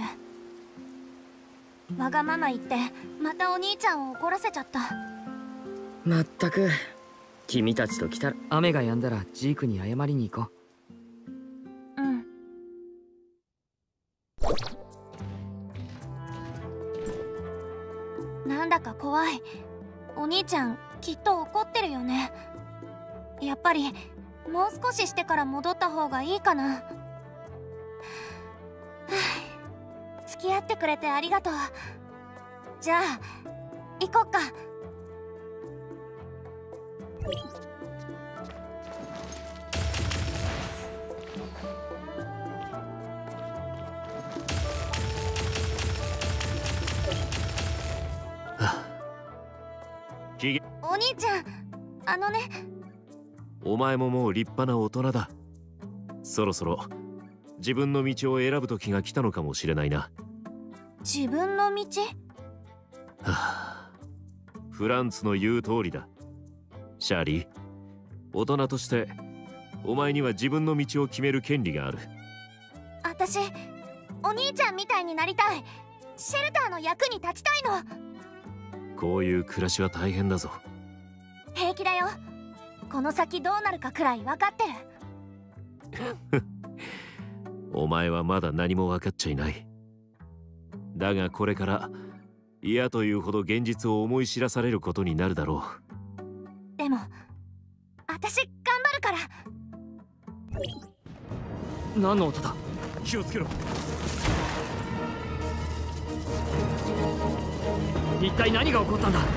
わがまま言ってまたお兄ちゃんを怒らせちゃった。 まったく君たちと来たら雨が止んだらジークに謝りに行こう。うんなんだか怖い。お兄ちゃんきっと怒ってるよね。やっぱりもう少ししてから戻った方がいいかな。付き合ってくれてありがとう。じゃあ行こっか。お兄ちゃん、あのね。 お前ももう立派な大人だ。そろそろ自分の道を選ぶ時が来たのかもしれないな。 自分の道？ はあ、フランツの言う通りだ。シャーリー、大人としてお前には自分の道を決める権利がある。 私、お兄ちゃんみたいになりたい。シェルターの役に立ちたいの。 こういう暮らしは大変だぞ。 平気だよ。この先どうなるかくらい分かってる。 お前はまだ何も分かっちゃいない。だがこれから嫌というほど現実を思い知らされることになるだろう。でも私頑張るから。 何の音だ？ 気をつけろ。 一体何が起こったんだ？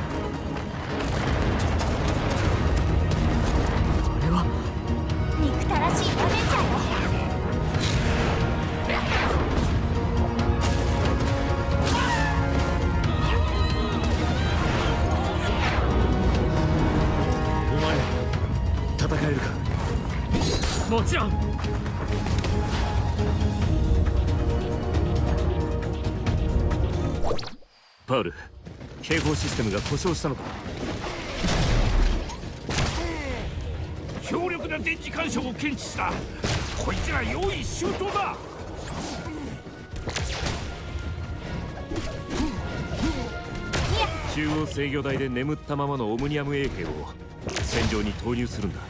これは憎たらしいダメージャーよ。 もちろん。 パウル、警報システムが故障したのか。 強力な電磁干渉を検知した。こいつら用意周到だ。 中央制御台で眠ったままのオムニアム衛兵を戦場に投入するんだ。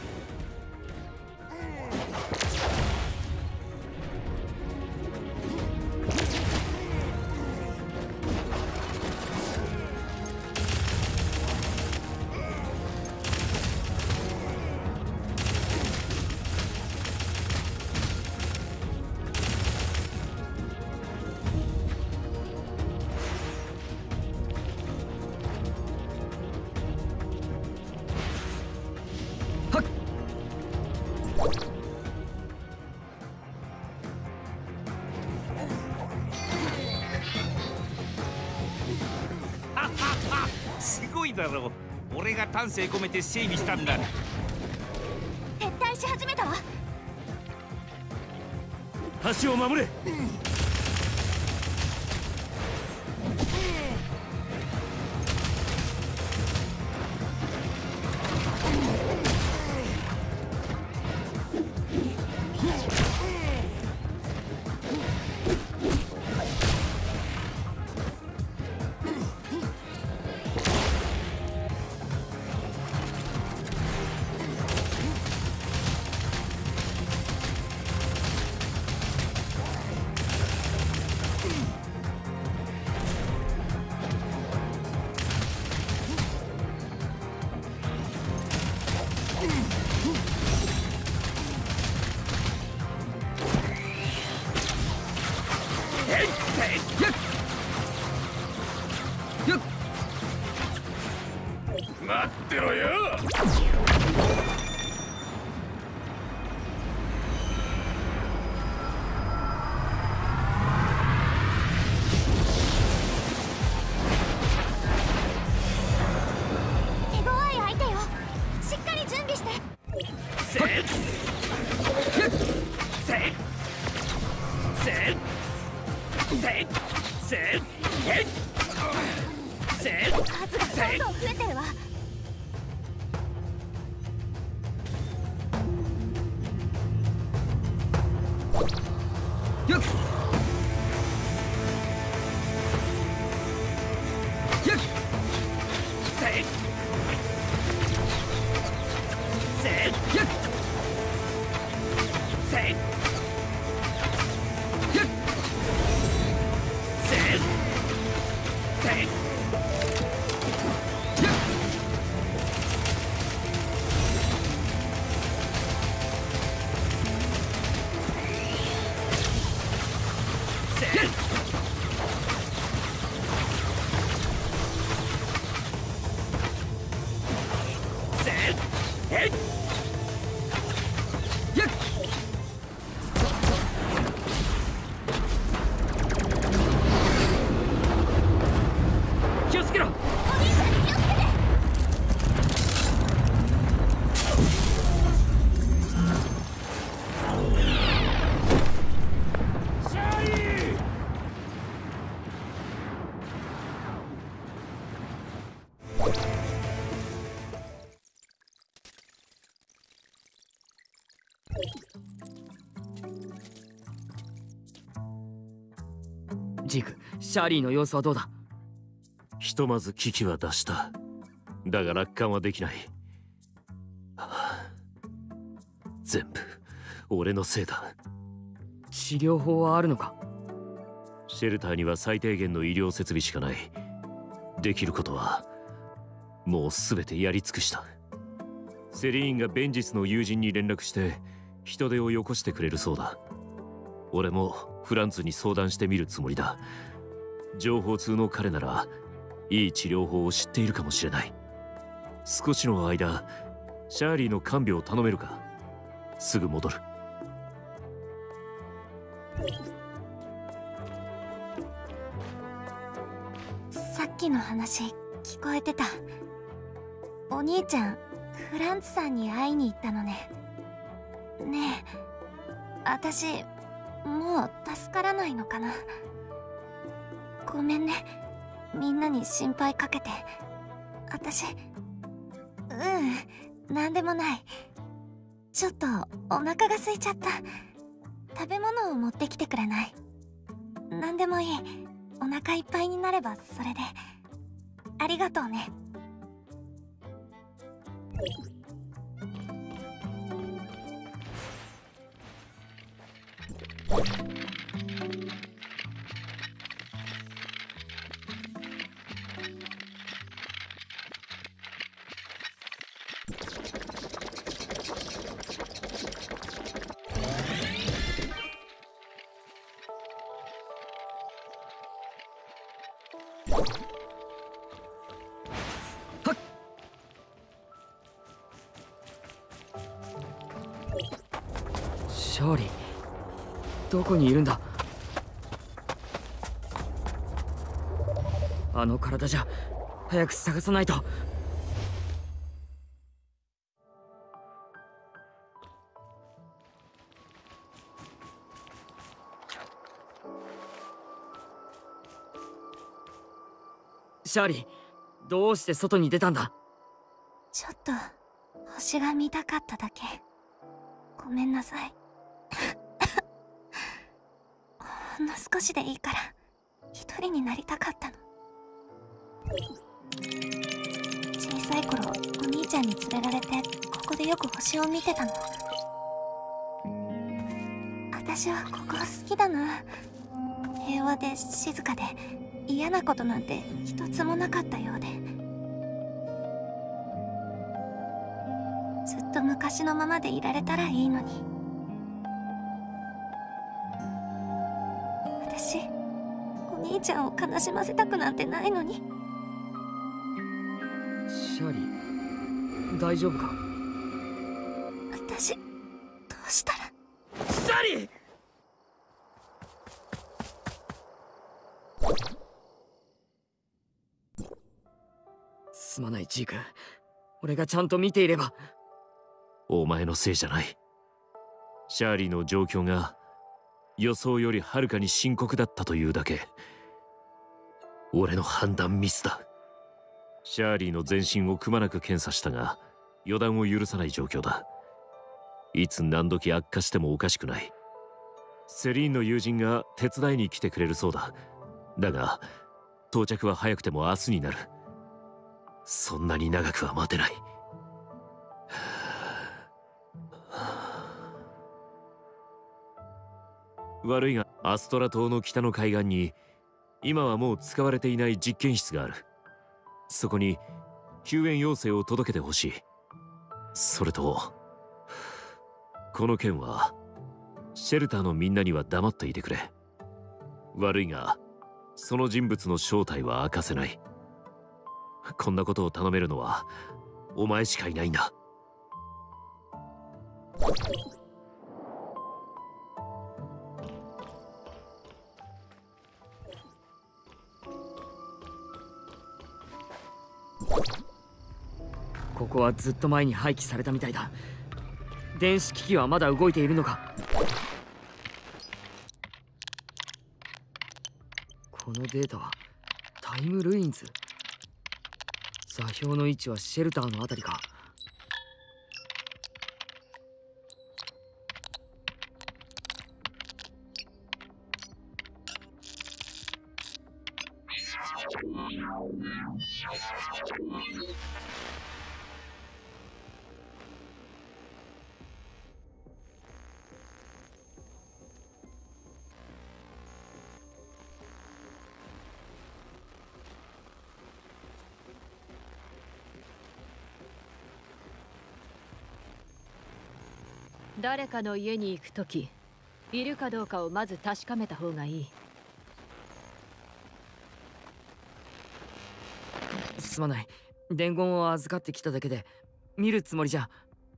すごいだろう。俺が丹精込めて整備したんだ。 撤退し始めたわ。 橋を守れ。 待ってろよ。 手強い相手よ。しっかり準備して。 せっせっせっせっせっせっ数がどんどん増えてるわ。 よっよっせっせっよっせっよっせっせっ気をつけろ。 お兄ちゃん気をつけて。 シャーリー。 ジーク、シャーリーの様子はどうだ。 ひとまず危機は脱した。だが楽観はできない。はあ、全部俺のせいだ。 治療法はあるのか。 シェルターには最低限の医療設備しかない。できることはもう全てやり尽くした。セリーンがベンジスの友人に連絡して人手をよこしてくれるそうだ。俺もフランツに相談してみるつもりだ。情報通の彼ならいい治療法を知っているかもしれない。少しの間シャーリーの看病を頼めるか。すぐ戻る。 さっきの話聞こえてた。お兄ちゃんフランツさんに会いに行ったのね。 ねえ、私もう助からないのかな。ごめんね、みんなに心配かけて。私、うん、なんでもない。ちょっとお腹が空いちゃった。食べ物を持ってきてくれない？なんでもいい。お腹いっぱいになればそれで。ありがとうね。 シャーリー、どこにいるんだ？あの体じゃ早く探さないと。シャーリー、どうして外に出たんだ？ ちょっと星が見たかっただけ。ごめんなさい。ほんの少しでいいから一人になりたかったの。小さい頃お兄ちゃんに連れられてここでよく星を見てたの。私はここ好きだな。平和で静かで嫌なことなんて一つもなかったようで。ずっと昔のままでいられたらいいのに。私、お兄ちゃんを悲しませたくなんてないのに。 シャーリー、大丈夫か？ 私、どうしたら。 シャーリー！すまないジーク、俺がちゃんと見ていれば。 お前のせいじゃない。シャーリーの状況が予想よりはるかに深刻だったというだけ。俺の判断ミスだ。シャーリーの全身をくまなく検査したが予断を許さない状況だ。いつ何時悪化してもおかしくない。セリーンの友人が手伝いに来てくれるそうだ。だが到着は早くても明日になる。そんなに長くは待てない。悪いがアストラ島の北の海岸に今はもう使われていない実験室がある。そこに救援要請を届けてほしい。それとこの件はシェルターのみんなには黙っていてくれ。悪いがその人物の正体は明かせない。こんなことを頼めるのはお前しかいないんだ。 ここはずっと前に廃棄されたみたいだ。電子機器はまだ動いているのか？このデータはタイムルインズ。座標の位置はシェルターのあたりか。 誰かの家に行くとき、いるかどうかをまず確かめた方がいい。 すまない。伝言を預かってきただけで見るつもりじゃ。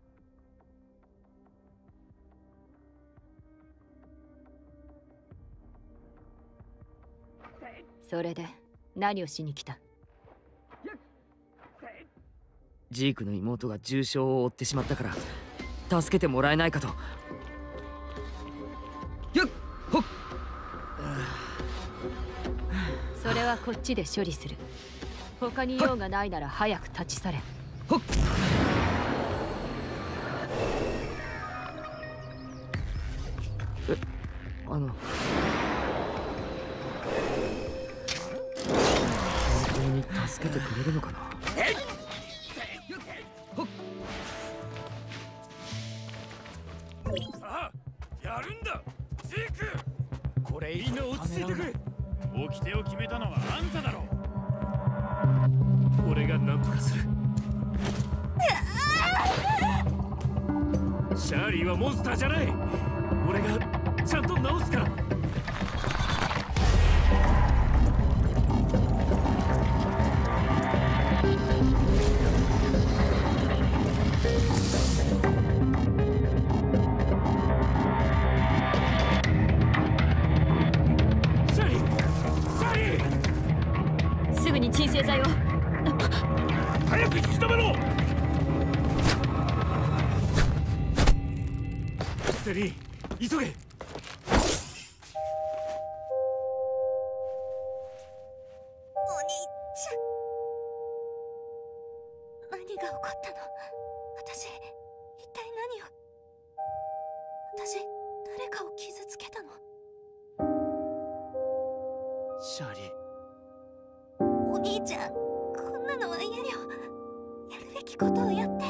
それで何をしに来た？ ジークの妹が重傷を負ってしまったから助けてもらえないかと。よっほっ。 それはこっちで処理する。他に用がないなら早く立ち去れ。 ほっ。え、あの本当に助けてくれるのかな。 あ、やるんだジーク。これいいの、落ち着いてくれ。掟を決めたのはあんただろ。 俺が何とかする。シャーリーはモンスターじゃない。俺がちゃんと直すから。 すぐに鎮静剤を。 早く引き止めろ。 セリー、急げ。 お兄ちゃん、何が起こったの？私、一体何を？私、誰かを傷つけたの？ シャーリー。 お兄ちゃん、こんなのは嫌よ。やるべきことをやって。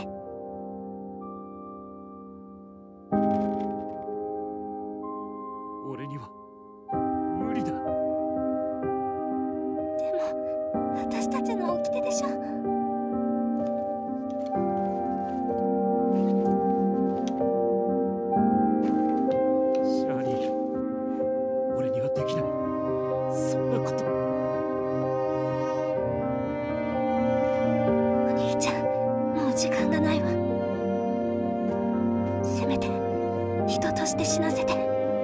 俺には無理だ。 でも、私たちの掟でしょ。 シャーリー、俺にはできない。そんなこと。 お兄ちゃん、もう時間がないわ。せめて人として死なせて。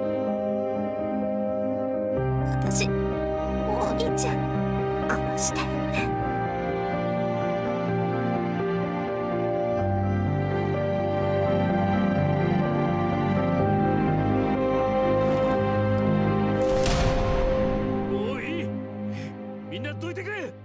私、お兄ちゃん殺して。 もういい。みんなどいてくれ。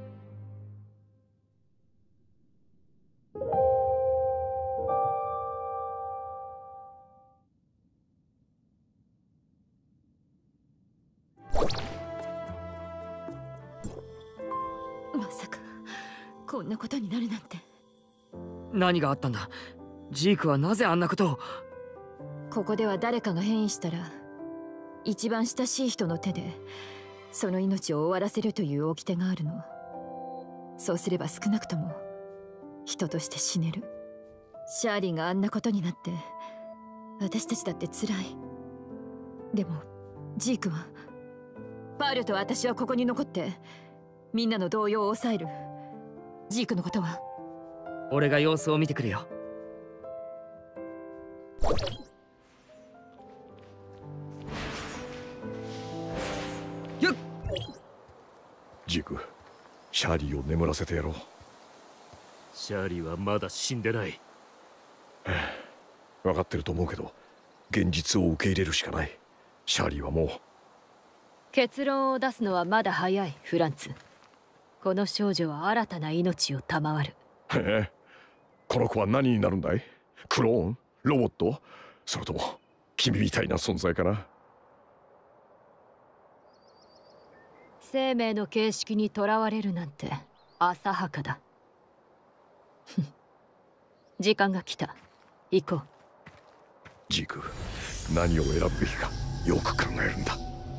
まさかこんなことになるなんて。 何があったんだ。ジークはなぜあんなことを。 ここでは誰かが変異したら一番親しい人の手でその命を終わらせるという掟があるの。そうすれば少なくとも人として死ねる。シャーリーがあんなことになって私たちだって辛い。でもジークはパールと私はここに残ってみんなの動揺を抑える。ジークのことは俺が様子を見てくるよ。よっ。 ジーク、シャーリーを眠らせてやろう。 シャーリーはまだ死んでない。 分かってると思うけど、現実を受け入れるしかない。シャーリーはもう。 結論を出すのはまだ早い、フランツ。この少女は新たな命を賜る。 へえ、この子は何になるんだい？クローン？ロボット？それとも君みたいな存在かな？ 生命の形式にとらわれるなんて浅はかだ。時間が来た。行こう。 ジーク、何を選ぶべきかよく考えるんだ。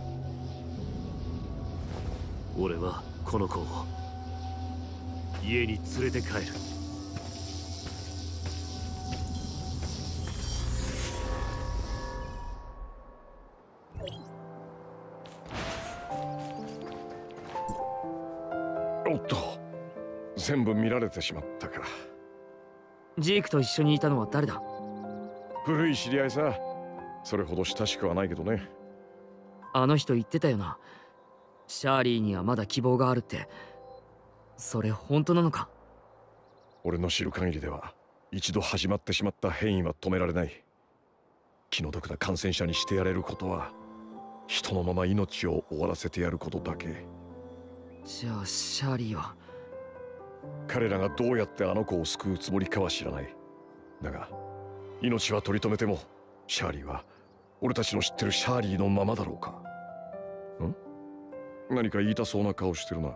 俺はこの子を家に連れて帰る。 おっと、全部見られてしまったか。 ジークと一緒にいたのは誰だ？ 古い知り合いさ。それほど親しくはないけどね。 あの人言ってたよな。シャーリーにはまだ希望があるって。それ本当なのか？ 俺の知る限りでは一度始まってしまった変異は止められない。気の毒な感染者にしてやれることは人のまま命を終わらせてやることだけ。 じゃあシャーリーは？ 彼らがどうやってあの子を救うつもりかは知らない。だが命は取り留めてもシャーリーは俺たちの知ってるシャーリーのままだろうか。ん？何か言いたそうな顔してるな。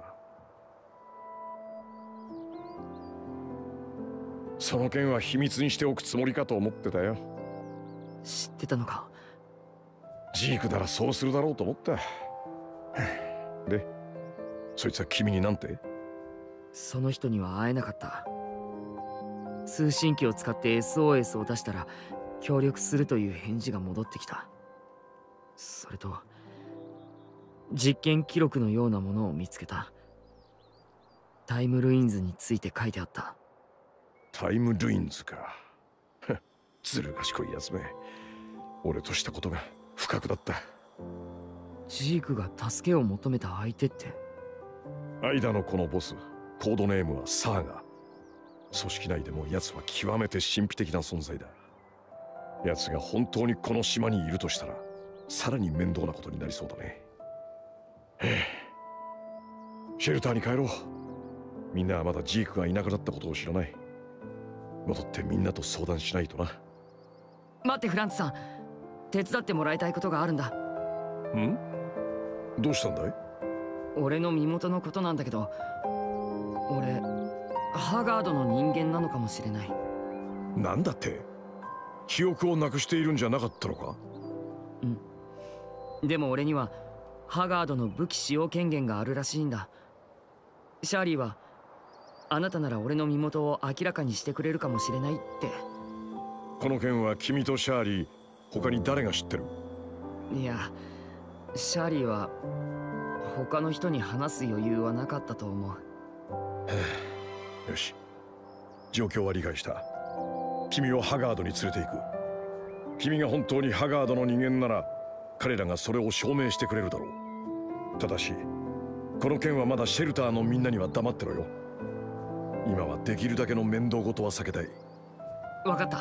その件は秘密にしておくつもりかと思ってたよ。 知ってたのか？ ジークならそうするだろうと思った。で、そいつは君になんて？ その人には会えなかった。通信機を使って エスオーエス を出したら協力するという返事が戻ってきた。それと実験記録のようなものを見つけた。タイムルインズについて書いてあった。 タイムルインズか。ずる賢いやつめ。俺としたことが不覚だった。 ジークが助けを求めた相手って？ 間のこのボス、コードネームはサーガ。組織内でも奴は極めて神秘的な存在だ。奴が本当にこの島にいるとしたらさらに面倒なことになりそうだね。へえ、シェルターに帰ろう。みんなはまだジークがいなくなったことを知らない。戻ってみんなと相談しないとな。 待ってフランツさん、手伝ってもらいたいことがあるんだ。 ん？どうしたんだい？ 俺の身元のことなんだけど、俺ハガードの人間なのかもしれない。 なんだって？記憶をなくしているんじゃなかったのか？ うん。でも俺にはハガードの武器使用権限があるらしいんだ。シャーリーはあなたなら俺の身元を明らかにしてくれるかもしれないって。 この件は君とシャーリー、他に誰が知ってる？ いや、シャーリーは他の人に話す余裕はなかったと思う。 よし、状況は理解した。君をハガードに連れて行く。君が本当にハガードの人間なら彼らがそれを証明してくれるだろう。ただしこの件はまだシェルターのみんなには黙ってろよ。今はできるだけの面倒事は避けたい。 分かった。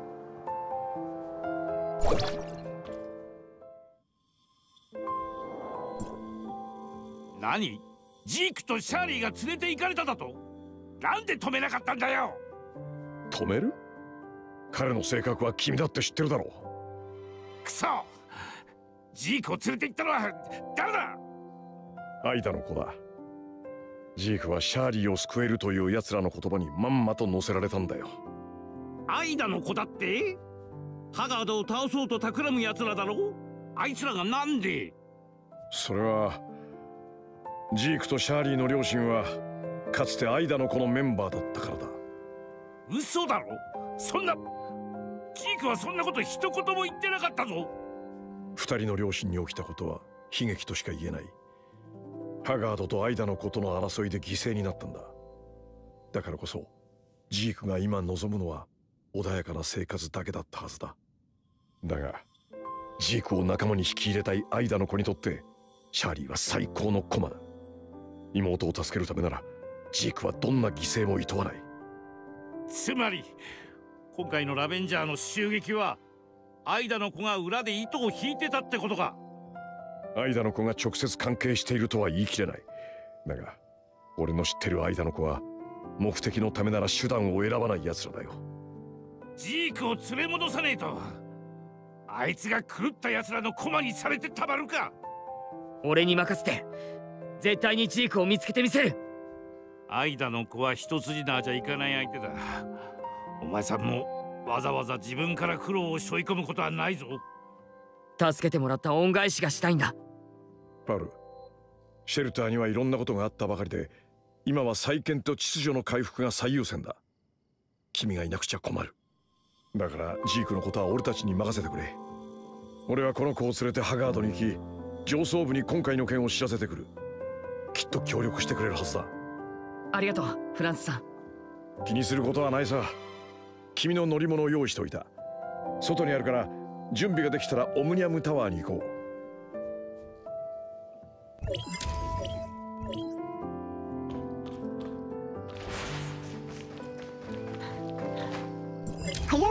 何？ジークとシャーリーが連れて行かれただと？なんで止めなかったんだよ。 止める？彼の性格は君だって知ってるだろう。クソ！ジークを連れて行ったのは誰だ？ アイダの子だ。ジークはシャーリーを救えるという奴らの言葉にまんまと乗せられたんだよ。 アイダの子だって？ハガードを倒そうと企む奴らだろ？あいつらがなんで？ それはジークとシャーリーの両親はかつてアイダの子のメンバーだったからだ。 嘘だろ？そんな、ジークはそんなこと一言も言ってなかったぞ。 二人の両親に起きたことは悲劇としか言えない。ハガードとアイダの子との争いで犠牲になったんだ。だからこそジークが今望むのは穏やかな生活だけだったはずだ。だがジークを仲間に引き入れたいアイダの子にとってシャーリーは最高の駒だ。妹を助けるためならジークはどんな犠牲も厭わない。 つまり今回のラベンジャーの襲撃はアイダの子が裏で糸を引いてたってことか？ アイダの子が直接関係しているとは言い切れない。だが俺の知ってるアイダの子は目的のためなら手段を選ばない奴らだよ。 ジークを連れ戻さねえとあいつが狂った奴らの駒にされてたまるか。 俺に任せて絶対にジークを見つけてみせる。 アイダの子は一筋縄じゃいかない相手だ。お前さんもわざわざ自分から苦労を背負い込むことはないぞ。 助けてもらった恩返しがしたいんだ。 パウル、シェルターにはいろんなことがあったばかりで今は再建と秩序の回復が最優先だ。君がいなくちゃ困る。だからジークのことは俺たちに任せてくれ。俺はこの子を連れてハガードに行き上層部に今回の件を知らせてくる。きっと協力してくれるはずだ。 ありがとうフランスさん。 気にすることはないさ。君の乗り物を用意しておいた。外にあるから準備ができたらオムニアムタワーに行こう。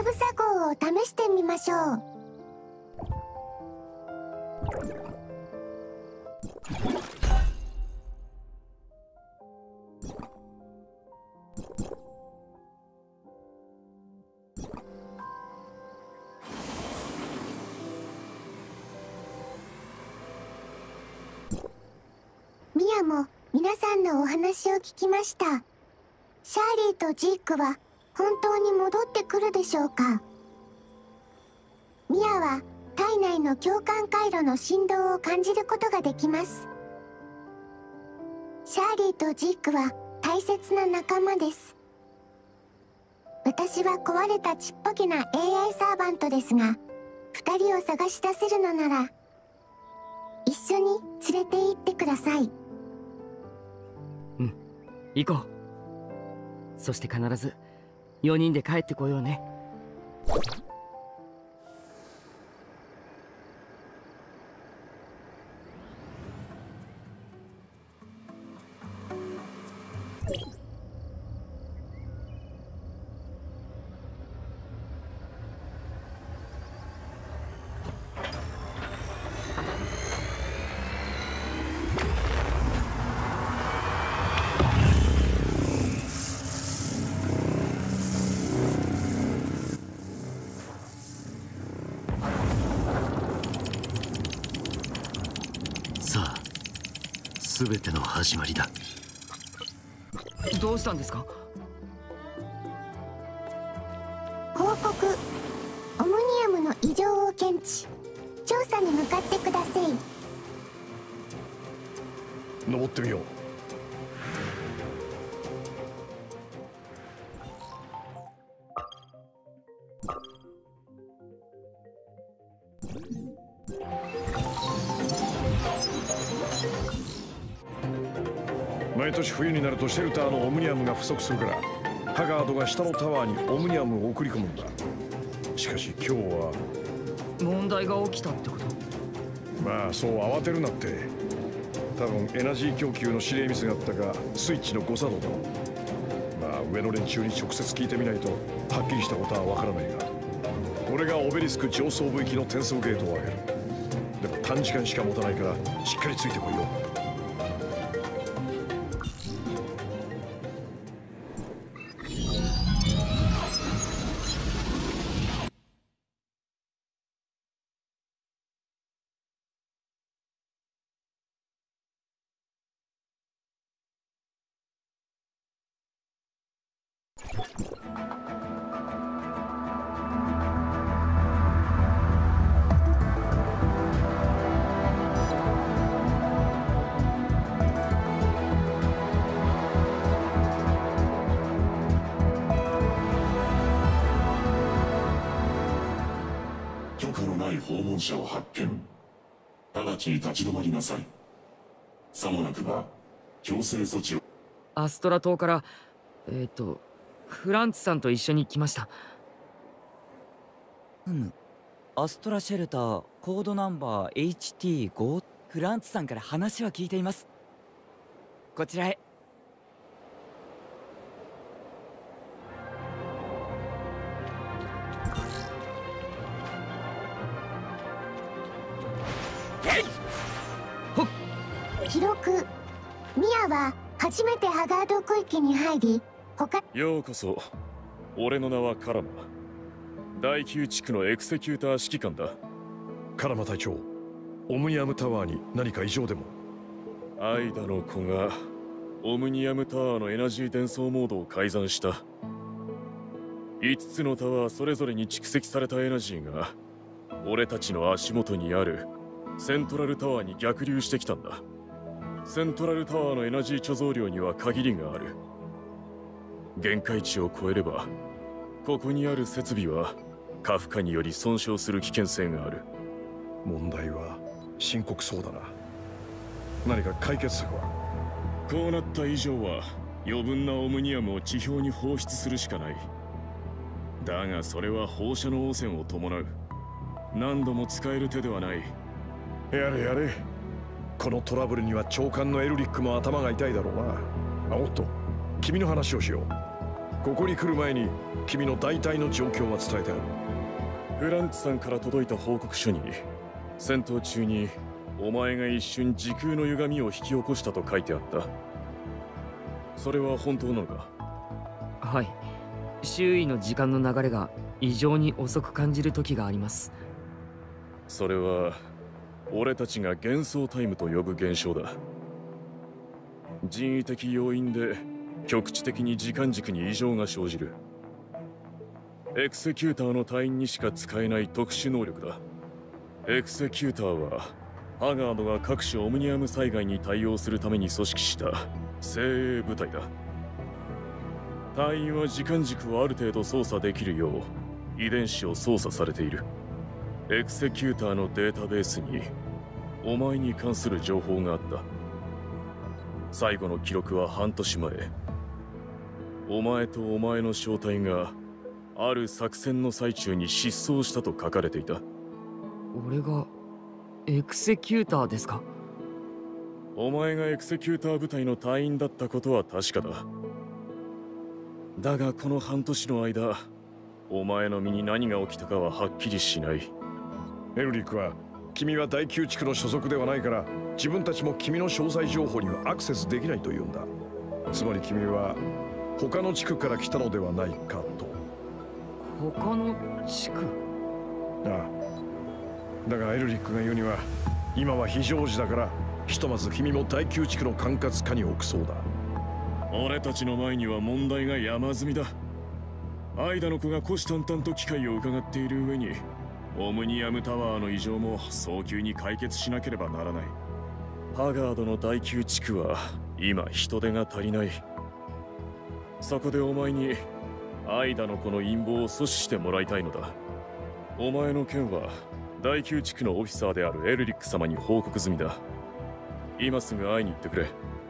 ぶさ号を試してみましょう。ミアも皆さんのお話を聞きました。シャーリーとジークは本当に戻ってくるでしょうか。ミアは体内の共感回路の振動を感じることができます。シャーリーとジークは大切な仲間です。私は壊れたちっぽけな エーアイ サーバントですが、二人を探し出せるのなら一緒に連れて行ってください。 うん、行こう。そして必ずよにんで帰ってこようね。 全ての始まりだ。 どうしたんですか？ 報告。オムニアムの異常を検知。調査に向かってください。 登ってみよう。毎年冬になるとシェルターのオムニアムが不足するから、ハガードが下のタワーにオムニアムを送り込むんだ。しかし今日は問題が起きたってこと？ まあそう慌てるなって。多分エナジー供給の指令ミスがあったか、スイッチの誤作動だろう。まあ上の連中に直接聞いてみないとはっきりしたことはわからないが、俺がオベリスク上層部域の転送ゲートを開ける。でも短時間しか持たないからしっかりついてこいよ。 訪問者を発見。直ちに立ち止まりなさい。さもなくば強制措置を。 アストラ島からえっとフランツさんと一緒に来ました。 うむ。アストラシェルターコードナンバー エイチティーご。 フランツさんから話は聞いています。こちらへ。 記録。ミアは初めてハガード区域に入り、他。 ようこそ。俺の名はカラマ。第きゅう地区のエクセキューター指揮官だ。 カラマ隊長、オムニアムタワーに何か異常でも？ アイダの子がオムニアムタワーのエナジー伝送モードを改ざんした。いつつのタワーそれぞれに蓄積されたエナジーが俺たちの足元にあるセントラルタワーに逆流してきたんだ。セントラルタワーのエナジー貯蔵量には限りがある。限界値を超えればここにある設備は過負荷により損傷する危険性がある。 問題は深刻そうだな。何か解決策は？ こうなった以上は余分なオムニアムを地表に放出するしかない。だがそれは放射能汚染を伴う。何度も使える手ではない。 やれやれ。このトラブルには長官のエルリックも頭が痛いだろうな。あ、おっと、君の話をしよう。 ここに来る前に君の大体の状況は伝えてある。 フランツさんから届いた報告書に、戦闘中にお前が一瞬時空の歪みを引き起こしたと書いてあった。それは本当なのか？ はい。周囲の時間の流れが異常に遅く感じる時があります。 それは俺たちが幻想タイムと呼ぶ現象だ。人為的要因で局地的に時間軸に異常が生じる。エクセキューターの隊員にしか使えない特殊能力だ。エクセキューターはハガードが各種オムニアム災害に対応するために組織した精鋭部隊だ。隊員は時間軸をある程度操作できるよう遺伝子を操作されている。エクセキューターのデータベースにお前に関する情報があった。最後の記録は半年前。お前とお前の正体がある作戦の最中に失踪したと書かれていた。 俺がエクセキューターですか？ お前がエクセキューター部隊の隊員だったことは確かだ。だがこの半年の間、お前の身に何が起きたかははっきりしない。 エルリックは、君は第九地区の所属ではないから自分たちも君の詳細情報にはアクセスできないというんだ。つまり君は他の地区から来たのではないかと。 他の地区？ ああ。だがエルリックが言うには今は非常時だからひとまず君も第九地区の管轄下に置くそうだ。 俺たちの前には問題が山積みだ。アイダの子が虎視眈々と機会を伺っている上にオムニアムタワーの異常も早急に解決しなければならない。ハガードの第九地区は今人手が足りない。そこでお前にアイダの子の陰謀を阻止してもらいたいのだ。お前の件は第九地区のオフィサーであるエルリック様に報告済みだ。今すぐ会いに行ってくれ。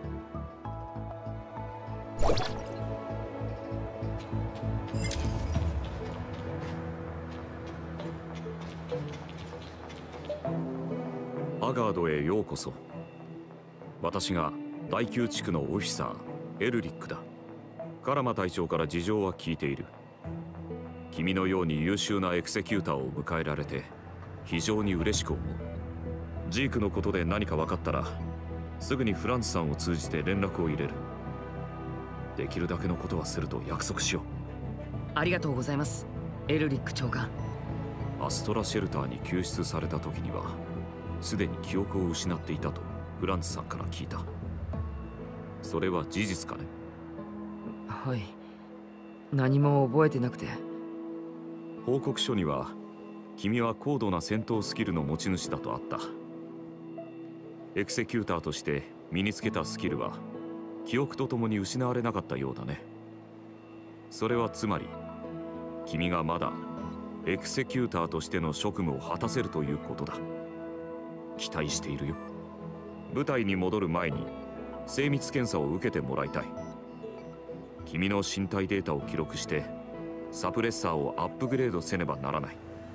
アガードへようこそ。私が第九地区のオフィサーエルリックだ。カラマ隊長から事情は聞いている。君のように優秀なエクセキューターを迎えられて非常に嬉しく思う。ジークのことで何か分かったらすぐにフランツさんを通じて連絡を入れる。できるだけのことはすると約束しよう。 ありがとうございます、エルリック長官。 アストラシェルターに救出された時にはすでに記憶を失っていたとフランツさんから聞いた。それは事実かね？ はい、何も覚えてなくて。 報告書には君は高度な戦闘スキルの持ち主だとあった。エクセキューターとして身につけたスキルは記憶とともに失われなかったようだね。それはつまり君がまだエクセキューターとしての職務を果たせるということだ。期待しているよ。部隊に戻る前に精密検査を受けてもらいたい。君の身体データを記録してサプレッサーをアップグレードせねばならない。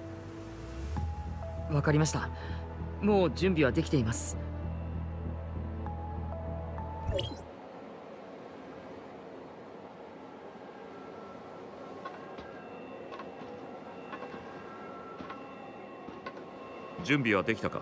わかりました。もう準備はできています。 準備はできたか？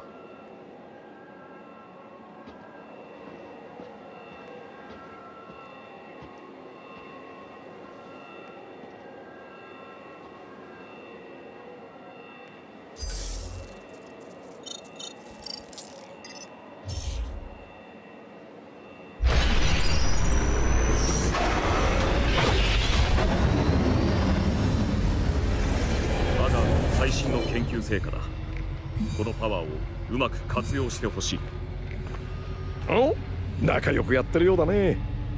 まだ最新の研究成果だ。このパワーをうまく活用してほしい。 お、仲良くやってるようだね。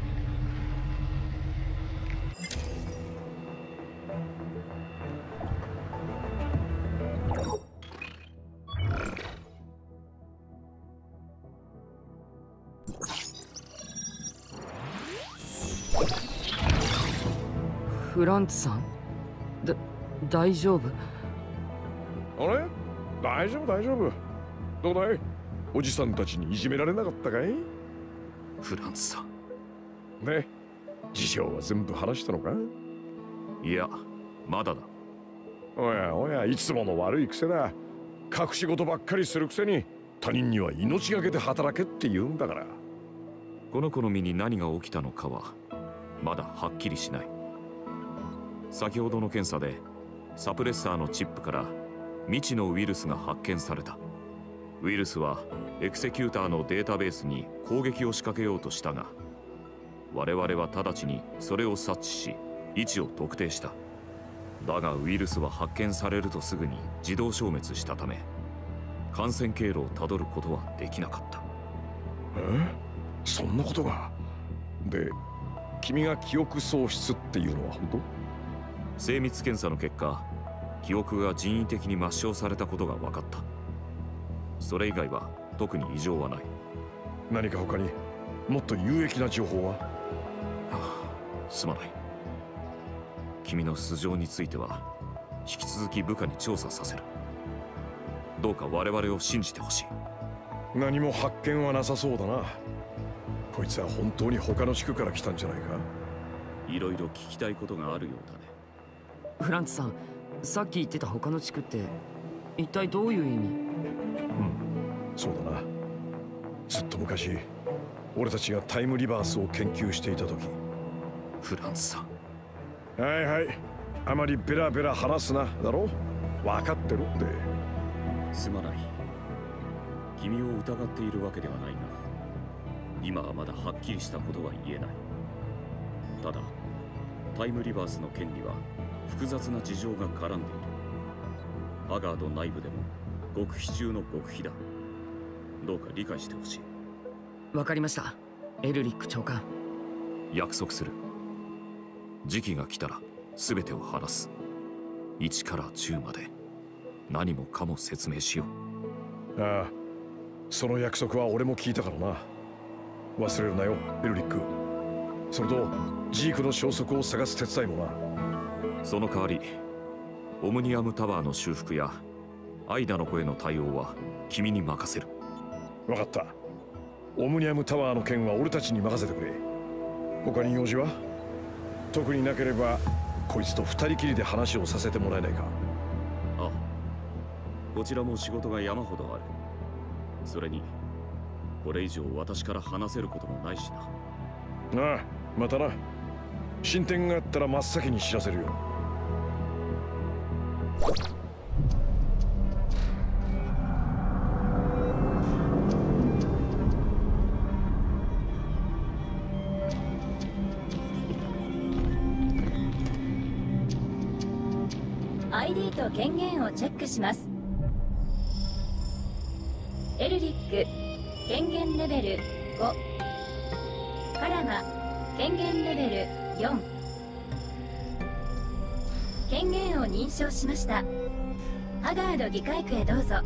フランツさん、だ、大丈夫？ あれ？大丈夫大丈夫。どうだい？おじさんたちにいじめられなかったかい？ フランツさん。 ね、事情は全部話したのか？ いや、まだだ。 おやおや、いつもの悪い癖だ。隠し事ばっかりするくせに他人には命がけで働けって言うんだから。 この子の身に何が起きたのかはまだはっきりしない。先ほどの検査でサプレッサーのチップから未知のウイルスが発見された。ウイルスはエクセキューターのデータベースに攻撃を仕掛けようとしたが、我々は直ちにそれを察知し位置を特定した。だがウイルスは発見されるとすぐに自動消滅したため、感染経路をたどることはできなかった。 え？そんなことが。で、君が記憶喪失っていうのは本当？ 精密検査の結果、記憶が人為的に抹消されたことが分かった。それ以外は特に異常はない。 何か他にもっと有益な情報は？はあ、すまない。君の素性については引き続き部下に調査させる。どうか我々を信じてほしい。 何も発見はなさそうだな。こいつは本当に他の地区から来たんじゃないか。 いろいろ聞きたいことがあるようだね。 フランツさん、さっき言ってた他の地区って一体どういう意味？うん、 そうだな。ずっと昔俺たちがタイムリバースを研究していた時。 フランツさん。 はいはい、あまりベラベラ話すなだろ。分かってるって。 すまない。君を疑っているわけではないが、今はまだはっきりしたことは言えない。ただタイムリバースの件には複雑な事情が絡んでいる。ハガード内部でも極秘中の極秘だ。どうか理解してほしい。 わかりました、エルリック長官。 約束する。時期が来たら全てを話す。いちからじゅうまで何もかも説明しよう。ああ、その約束は俺も聞いたからな。忘れるなよ、エルリック。それとジークの消息を探す手伝いもな。 その代わりオムニアムタワーの修復やアイダの子への対応は君に任せる。 分かった。オムニアムタワーの件は俺たちに任せてくれ。他に用事は？特になければこいつと二人きりで話をさせてもらえないか。 ああ、こちらも仕事が山ほどある。それにこれ以上私から話せることもないしな。 ああ、またな。進展があったら真っ先に知らせるよ。 アイディー と権限をチェックします。エルリック権限レベルご、カラマ権限レベルよん。権限を認証しました。ハガード議会区へどうぞ。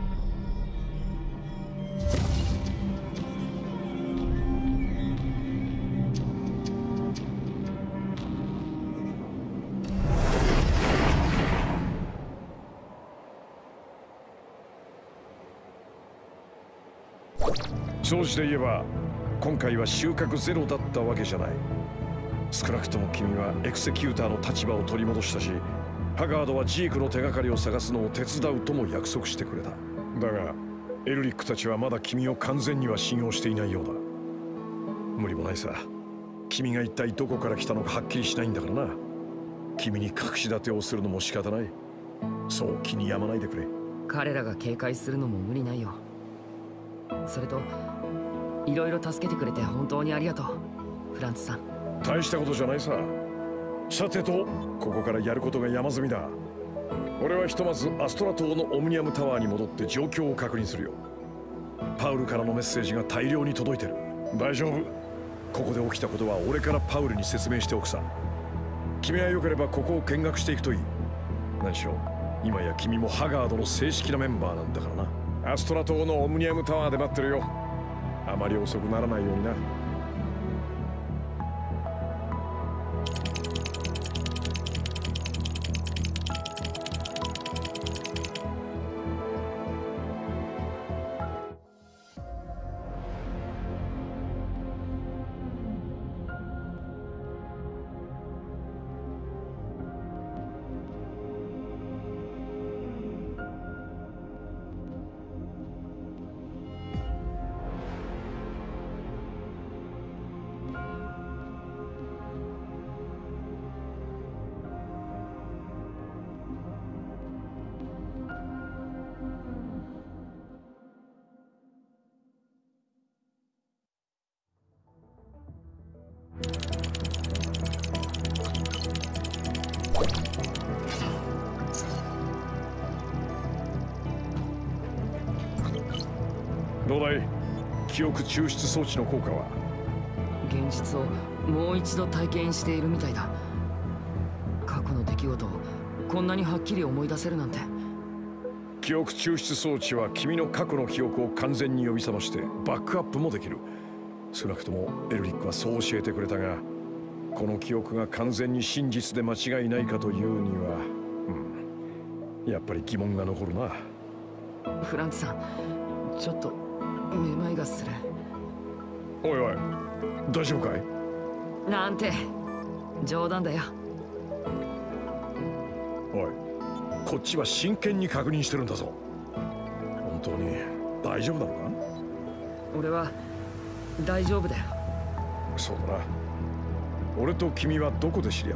総じて言えば今回は収穫ゼロだったわけじゃない。少なくとも君はエクセキューターの立場を取り戻したし、ハガードはジークの手がかりを探すのを手伝うとも約束してくれた。だがエルリックたちはまだ君を完全には信用していないようだ。無理もないさ。君が一体どこから来たのかはっきりしないんだからな。君に隠し立てをするのも仕方ない。そう気に病まないでくれ。 彼らが警戒するのも無理ないよ。それといろいろ助けてくれて本当にありがとう、フランツさん。 大したことじゃないさ。さてと、ここからやることが山積みだ。俺はひとまずアストラ島のオムニアムタワーに戻って状況を確認するよ。パウルからのメッセージが大量に届いてる。大丈夫。ここで起きたことは俺からパウルに説明しておくさ。君はよければここを見学していくといい。何しろ今や君もハガードの正式なメンバーなんだからな。アストラ島のオムニアムタワーで待ってるよ。あまり遅くならないようにな。 どうだい、記憶抽出装置の効果は？ 現実をもう一度体験しているみたいだ。過去の出来事をこんなにはっきり思い出せるなんて。 記憶抽出装置は君の過去の記憶を完全に呼び覚ましてバックアップもできる。少なくともエルリックはそう教えてくれたが、この記憶が完全に真実で間違いないかというには、うん、やっぱり疑問が残るな。 フランツさん、ちょっとめまいがする。 おいおい、大丈夫かい？ なんて冗談だよ。 おい、こっちは真剣に確認してるんだぞ。本当に大丈夫なのか？ 俺は大丈夫だよ。 そうだな。俺と君はどこで知り合った？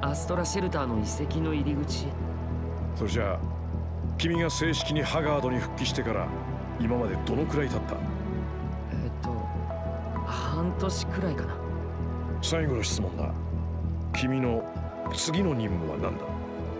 アストラシェルターの遺跡の入り口。 それじゃあ君が正式にハガードに復帰してから今までどのくらい経った？ えっと半年くらいかな。 最後の質問だ。君の次の任務は何だ？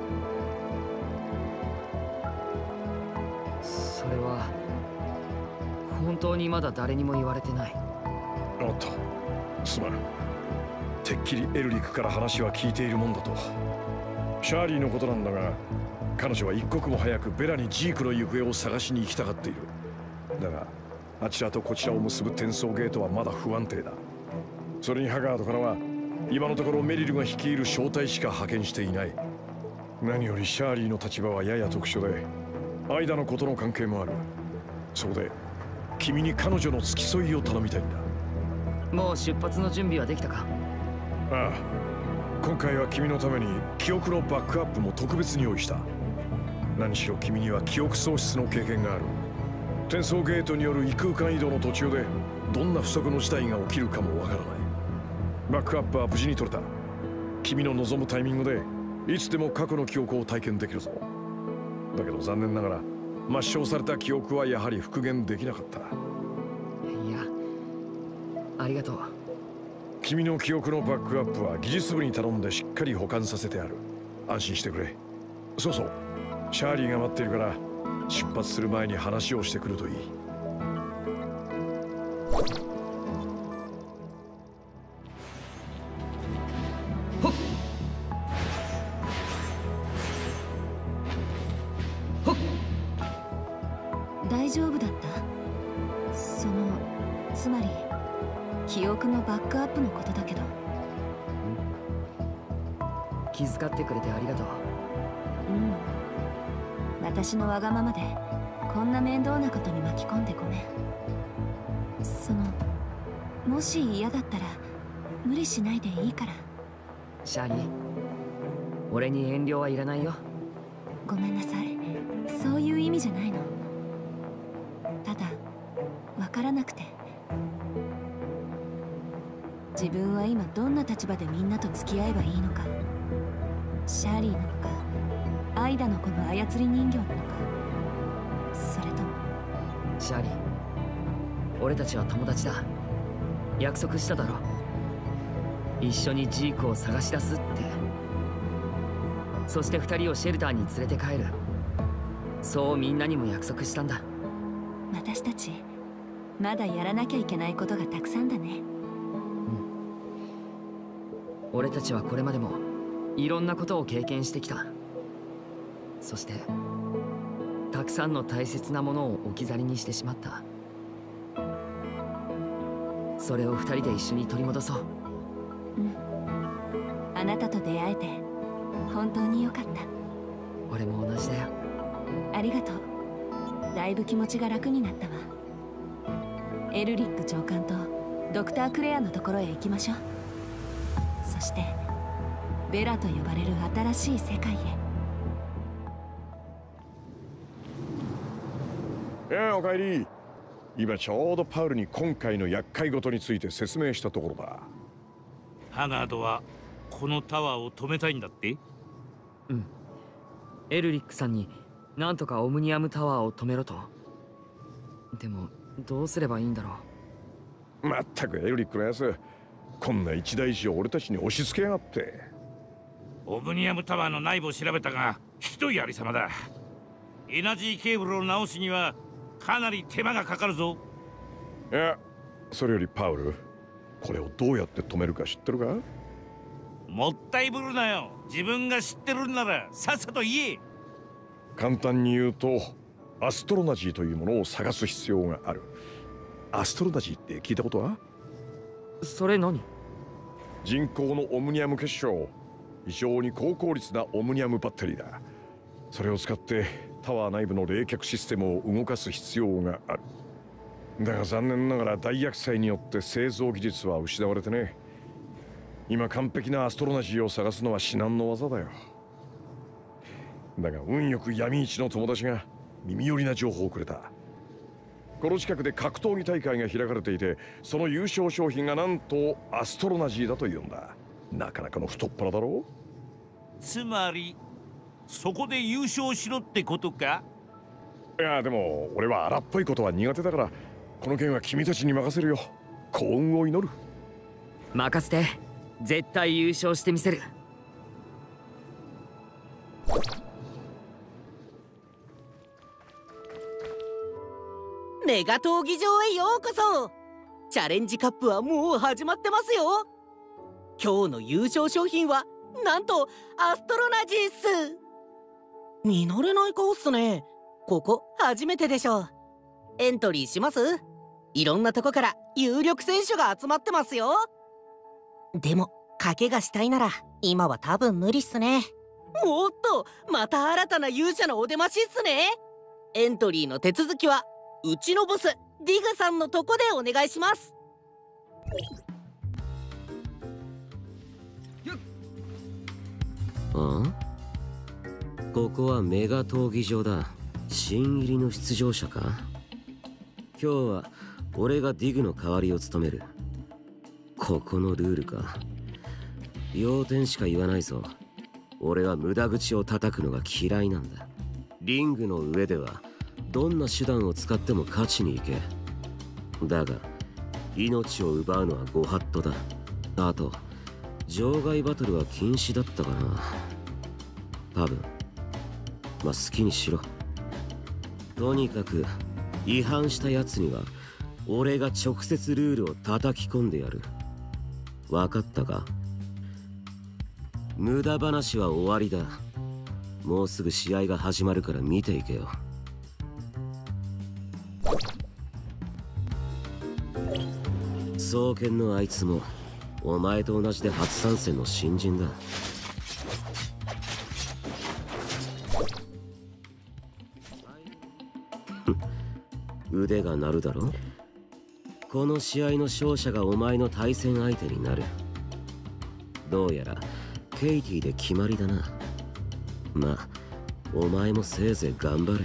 それは本当にまだ誰にも言われてない。 おっと、すまん。てっきりエルリックから話は聞いているもんだと。シャーリーのことなんだが、彼女は一刻も早くベラにジークの行方を探しに行きたがっている。だがあちらとこちらを結ぶ転送ゲートはまだ不安定だ。それにハガードからは今のところメリルが率いる小隊しか派遣していない。何よりシャーリーの立場はやや特殊で、アイダのことの関係もある。そこで君に彼女の付き添いを頼みたいんだ。 もう出発の準備はできたか？ ああ、今回は君のために記憶のバックアップも特別に用意した。何しろ君には記憶喪失の経験がある。転送ゲートによる異空間移動の途中でどんな不測の事態が起きるかもわからない。バックアップは無事に取れた。君の望むタイミングでいつでも過去の記憶を体験できるぞ。だけど残念ながら抹消された記憶はやはり復元できなかった。 いや、ありがとう。 君の記憶のバックアップは技術部に頼んでしっかり保管させてある。安心してくれ。そうそう、シャーリーが待っているから出発する前に話をしてくるといい。 大丈夫だった？そのつまり記憶のバックアップのことだけど。 気遣ってくれてありがとう。 うん、私のわがままでこんな面倒なことに巻き込んでごめん。そのもし嫌だったら無理しないでいいから。 シャーリー、俺に遠慮はいらないよ。 ごめんなさい、そういう意味じゃないの。ただわからなくて。自分は今どんな立場でみんなと付き合えばいいのか。シャーリーなのか、アイダの子の操り人形なのか、それとも。 シャーリー、俺たちは友達だ。約束しただろ。一緒にジークを探し出すって。そして二人をシェルターに連れて帰る。そうみんなにも約束したんだ。 私たちまだやらなきゃいけないことがたくさんだね。 俺たちはこれまでもいろんなことを経験してきた。そしてたくさんの大切なものを置き去りにしてしまった。それを二人で一緒に取り戻そう。 うん、あなたと出会えて本当によかった。 俺も同じだよ。 ありがとう。だいぶ気持ちが楽になったわ。エルリック長官とドクター・クレアのところへ行きましょう。そしてベラと呼ばれる新しい世界へ。 いや、おかえり。今ちょうどパウルに今回の厄介事について説明したところだ。 ハガードはこのタワーを止めたいんだって？ うん。エルリックさんになんとかオムニアムタワーを止めろと。でもどうすればいいんだろう。まったくエルリックのやつ、こんな一大事を俺たちに押し付けやがって。 オムニアムタワーの内部を調べたがひどいありさまだ。エナジーケーブルを直すにはかなり手間がかかるぞ。 いや、それよりパウル、これをどうやって止めるか知ってるか？ もったいぶるなよ。自分が知ってるんならさっさと言え。 簡単に言うと、アストロナジーというものを探す必要がある。アストロナジーって聞いたことは？ それ何？ 人工のオムニアム結晶。非常に高効率なオムニアムバッテリーだ。それを使ってタワー内部の冷却システムを動かす必要がある。だが残念ながら大厄災によって製造技術は失われてね。今完璧なアストロナジーを探すのは至難の業だよ。だが運よく闇市の友達が耳寄りな情報をくれた。この近くで格闘技大会が開かれていて、その優勝商品がなんとアストロナジーだというんだ。なかなかの太っ腹だろう。 つまりそこで優勝しろってことか？ いやでも俺は荒っぽいことは苦手だから、この件は君たちに任せるよ。幸運を祈る。 任せて。絶対優勝してみせる。 メガ闘技場へようこそ。チャレンジカップはもう始まってますよ。今日の優勝商品はなんとアストロナジーっす。見慣れない顔っすね。ここ初めてでしょ。エントリーします？いろんなとこから有力選手が集まってますよ。でも賭けがしたいなら今は多分無理っすね。おっと、また新たな勇者のお出ましっすね。エントリーの手続きはうちのボスディグさんのとこでお願いします。 ああ、ここはメガ闘技場だ。新入りの出場者か。今日は俺がディグの代わりを務める。ここのルールか。要点しか言わないぞ。俺は無駄口を叩くのが嫌いなんだ。リングの上ではどんな手段を使っても勝ちに行け。だが命を奪うのはご法度だ。あと場外バトルは禁止だったかな。多分。まあ好きにしろ。とにかく違反したやつには俺が直接ルールを叩き込んでやる。分かったか？無駄話は終わりだ。もうすぐ試合が始まるから見ていけよ。双剣のあいつもお前と同じで初参戦の新人だ。腕が鳴るだろ。この試合の勝者がお前の対戦相手になる。どうやらケイティで決まりだな。まあお前もせいぜい頑張れ。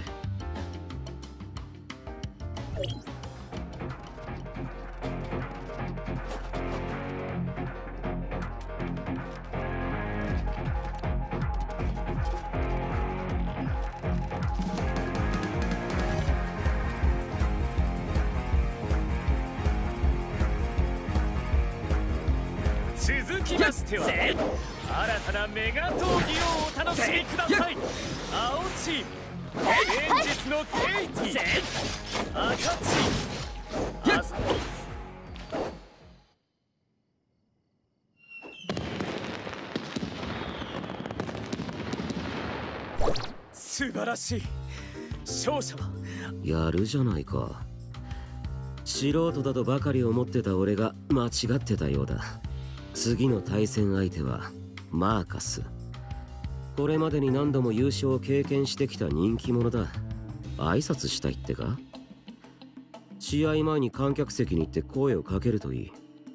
続きましては新たなメガ闘技をお楽しみください。青チームエンジスのケイティ、赤チームアス素晴らしい。勝者はやるじゃないか。素人だとばかり思ってた俺が間違ってたようだ。次の対戦相手はマーカス。これまでに何度も優勝を経験してきた人気者だ。挨拶したいってか？試合前に観客席に行って声をかけるといい。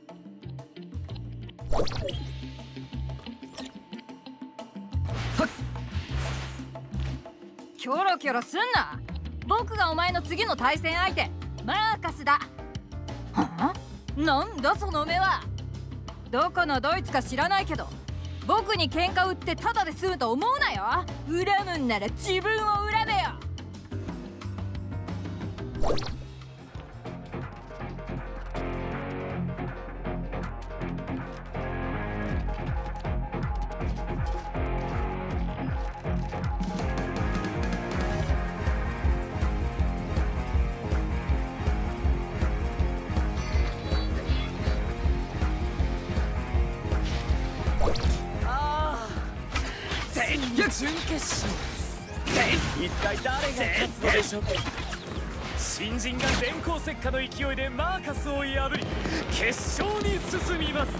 キョロキョロすんな。僕がお前の次の対戦相手マーカスだ。はあ？なんだその目は。どこのドイツか知らないけど僕に喧嘩売ってタダで済むと思うなよ。恨むんなら自分を恨めよ。 準決勝一体誰が勝つのでしょう。新人が電光石火の勢いでマーカスを破り決勝に進みます。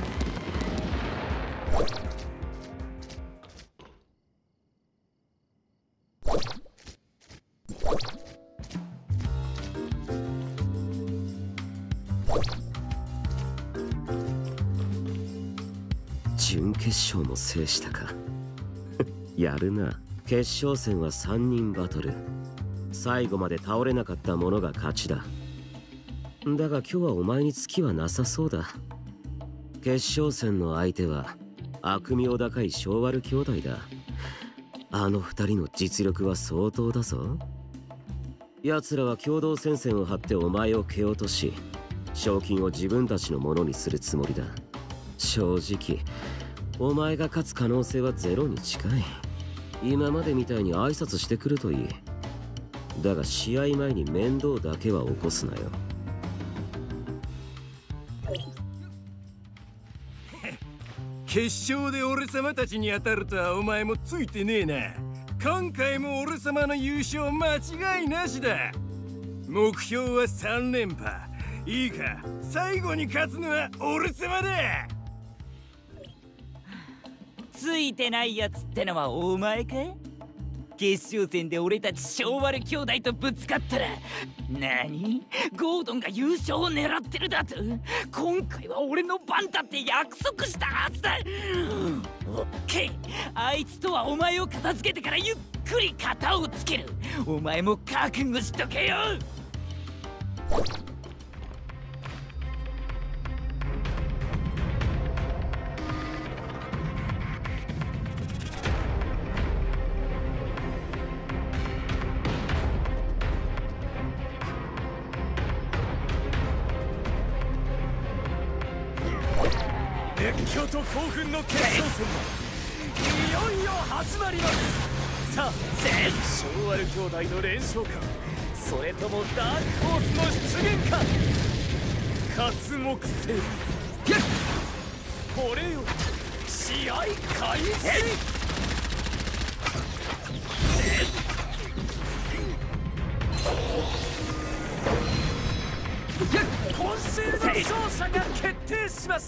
準決勝も制したかやるな。決勝戦はさんにんバトル。最後まで倒れなかった者が勝ちだ。だが今日はお前にツキはなさそうだ。決勝戦の相手は悪名高い小悪兄弟だ。あの二人の実力は相当だぞ。奴らは共同戦線を張ってお前を蹴落とし、賞金を自分たちのものにするつもりだ。正直お前が勝つ可能性はゼロに近い。今までみたいに挨拶してくるといい。だが試合前に面倒だけは起こすなよ。 決勝で俺様たちに当たるとはお前もついてねえな。今回も俺様の優勝間違いなしだ。目標はさん連覇。いいか、最後に勝つのは俺様だ。 ついてないやつってのはお前か。決勝戦で俺たち小悪兄弟とぶつかったら何ゴードンが優勝を狙ってるだと。今回は俺の番だって約束したはずだ。オッケー、あいつとはお前を片付けてからゆっくり型をつける。お前も覚悟しとけよ。 熱狂と興奮の決勝戦はいよいよ始まります。さあ、小悪兄弟の連勝か、それともダークホースの出現か。活目戦、これよ試合開始。今週の勝者が決定しました。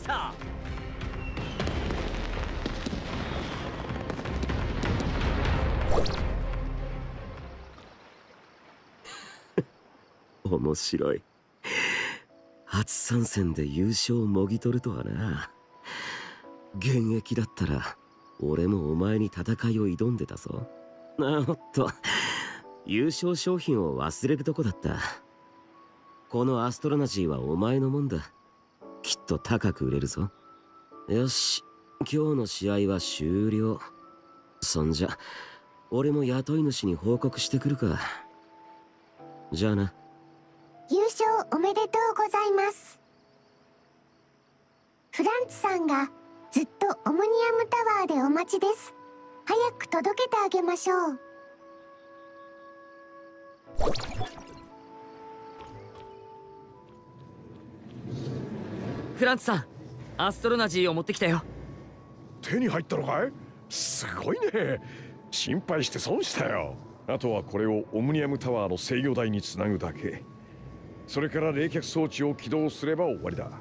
面白い。初参戦で優勝をもぎ取るとはな。現役だったら俺もお前に戦いを挑んでたぞ。なおっと、優勝商品を忘れるとこだった。このアストロナジーはお前のもんだ。きっと高く売れるぞ。よし、今日の試合は終了。そんじゃ俺も雇い主に報告してくるか。じゃあな。 優勝おめでとうございます。フランツさんがずっとオムニアムタワーでお待ちです。早く届けてあげましょう。 フランツさん、アストロナジーを持ってきたよ。 手に入ったのかい？すごいね。心配して損したよ。あとはこれをオムニアムタワーの制御台につなぐだけ。それから冷却装置を起動すれば終わりだ。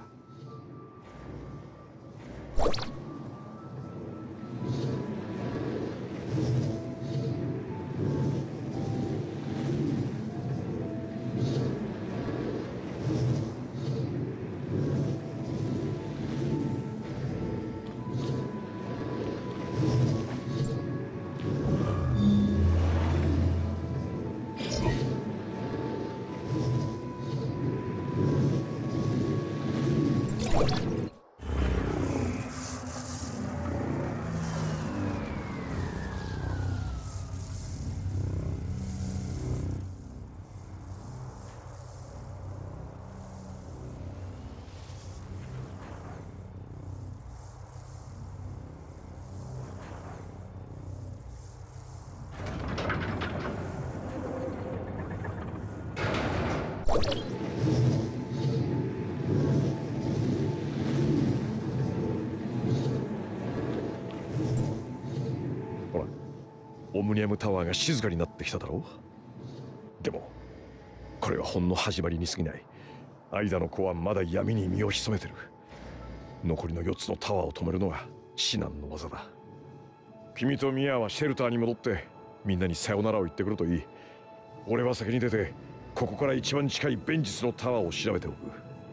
オムニアムタワーが静かになってきただろう。でもこれはほんの始まりに過ぎない。アイダの子はまだ闇に身を潜めてる。残りのよっつのタワーを止めるのが至難の技だ。君とミアはシェルターに戻ってみんなにさよならを言ってくるといい。俺は先に出てここから一番近いベンジスのタワーを調べておく。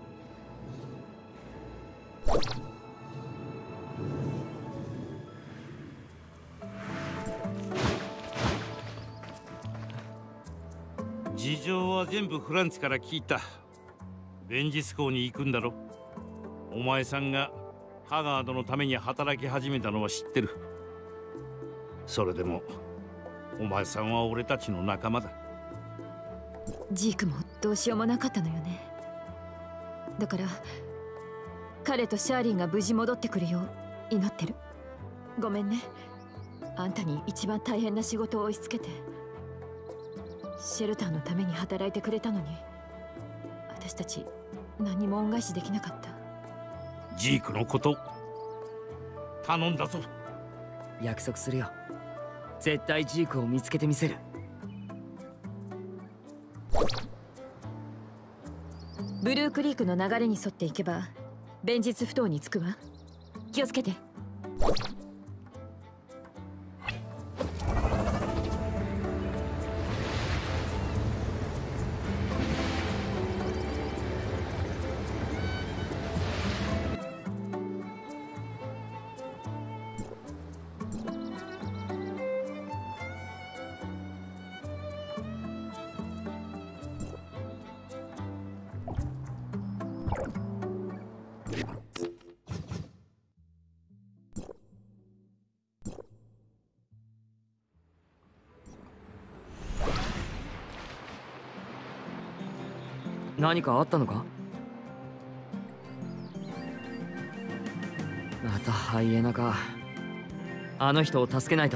事情は全部フランツから聞いた。ベンジス港に行くんだろ。お前さんがハガードのために働き始めたのは知ってる。それでもお前さんは俺たちの仲間だ。 ジークもどうしようもなかったのよね。だから彼とシャーリーが無事戻ってくるよう祈ってる。ごめんね、あんたに一番大変な仕事を押し付けて。シェルターのために働いてくれたのに私たち何も恩返しできなかった。 ジークのこと頼んだぞ。 約束するよ。絶対ジークを見つけてみせる。 ブルークリークの流れに沿っていけばベンジス埠頭に着くわ。気をつけて。 何かあったのか？またハイエナか。あの人を助けないと。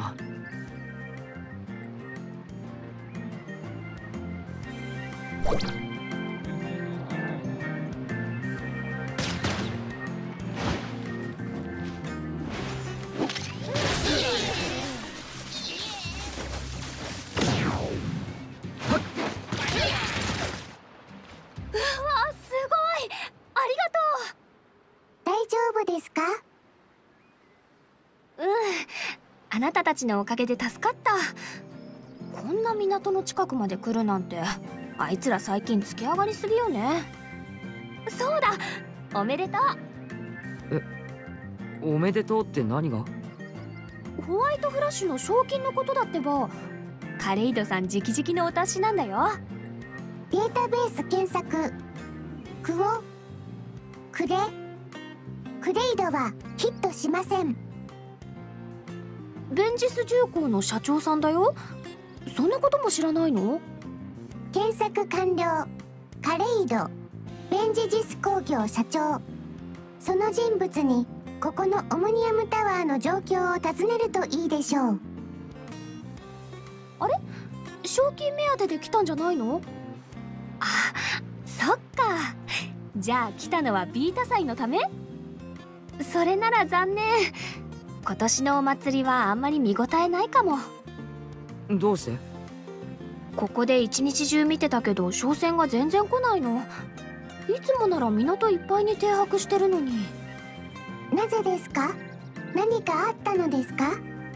あなたたちのおかげで助かった。こんな港の近くまで来るなんて、あいつら最近つけ上がりすぎよね。そうだ、おめでとう。 え、おめでとうって何が？ ホワイトフラッシュの賞金のことだってば。カレイドさん直々のお達しなんだよ。 データベース検索。クオクレクレイドはヒットしません。 ベンジス重工の社長さんだよ。そんなことも知らないの？ 検索完了。カレイドベンジジス工業社長。その人物にここのオムニアムタワーの状況を尋ねるといいでしょう。 あれ？賞金目当てで来たんじゃないの？あ、そっか。じゃあ来たのはビータ祭のため？それなら残念。今年のお祭りはあんまり見応えないかも。 どうして？ ここで一日中見てたけど商船が全然来ないの。いつもなら港いっぱいに停泊してるのに。 なぜですか？何かあったのですか？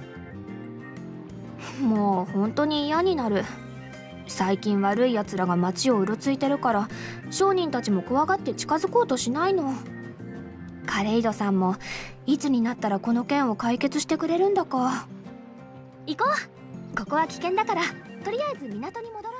もう本当に嫌になる。最近悪いやつらが街をうろついてるから商人たちも怖がって近づこうとしないの。カレイドさんもいつになったらこの件を解決してくれるんだか。行こう。ここは危険だからとりあえず港に戻ろう。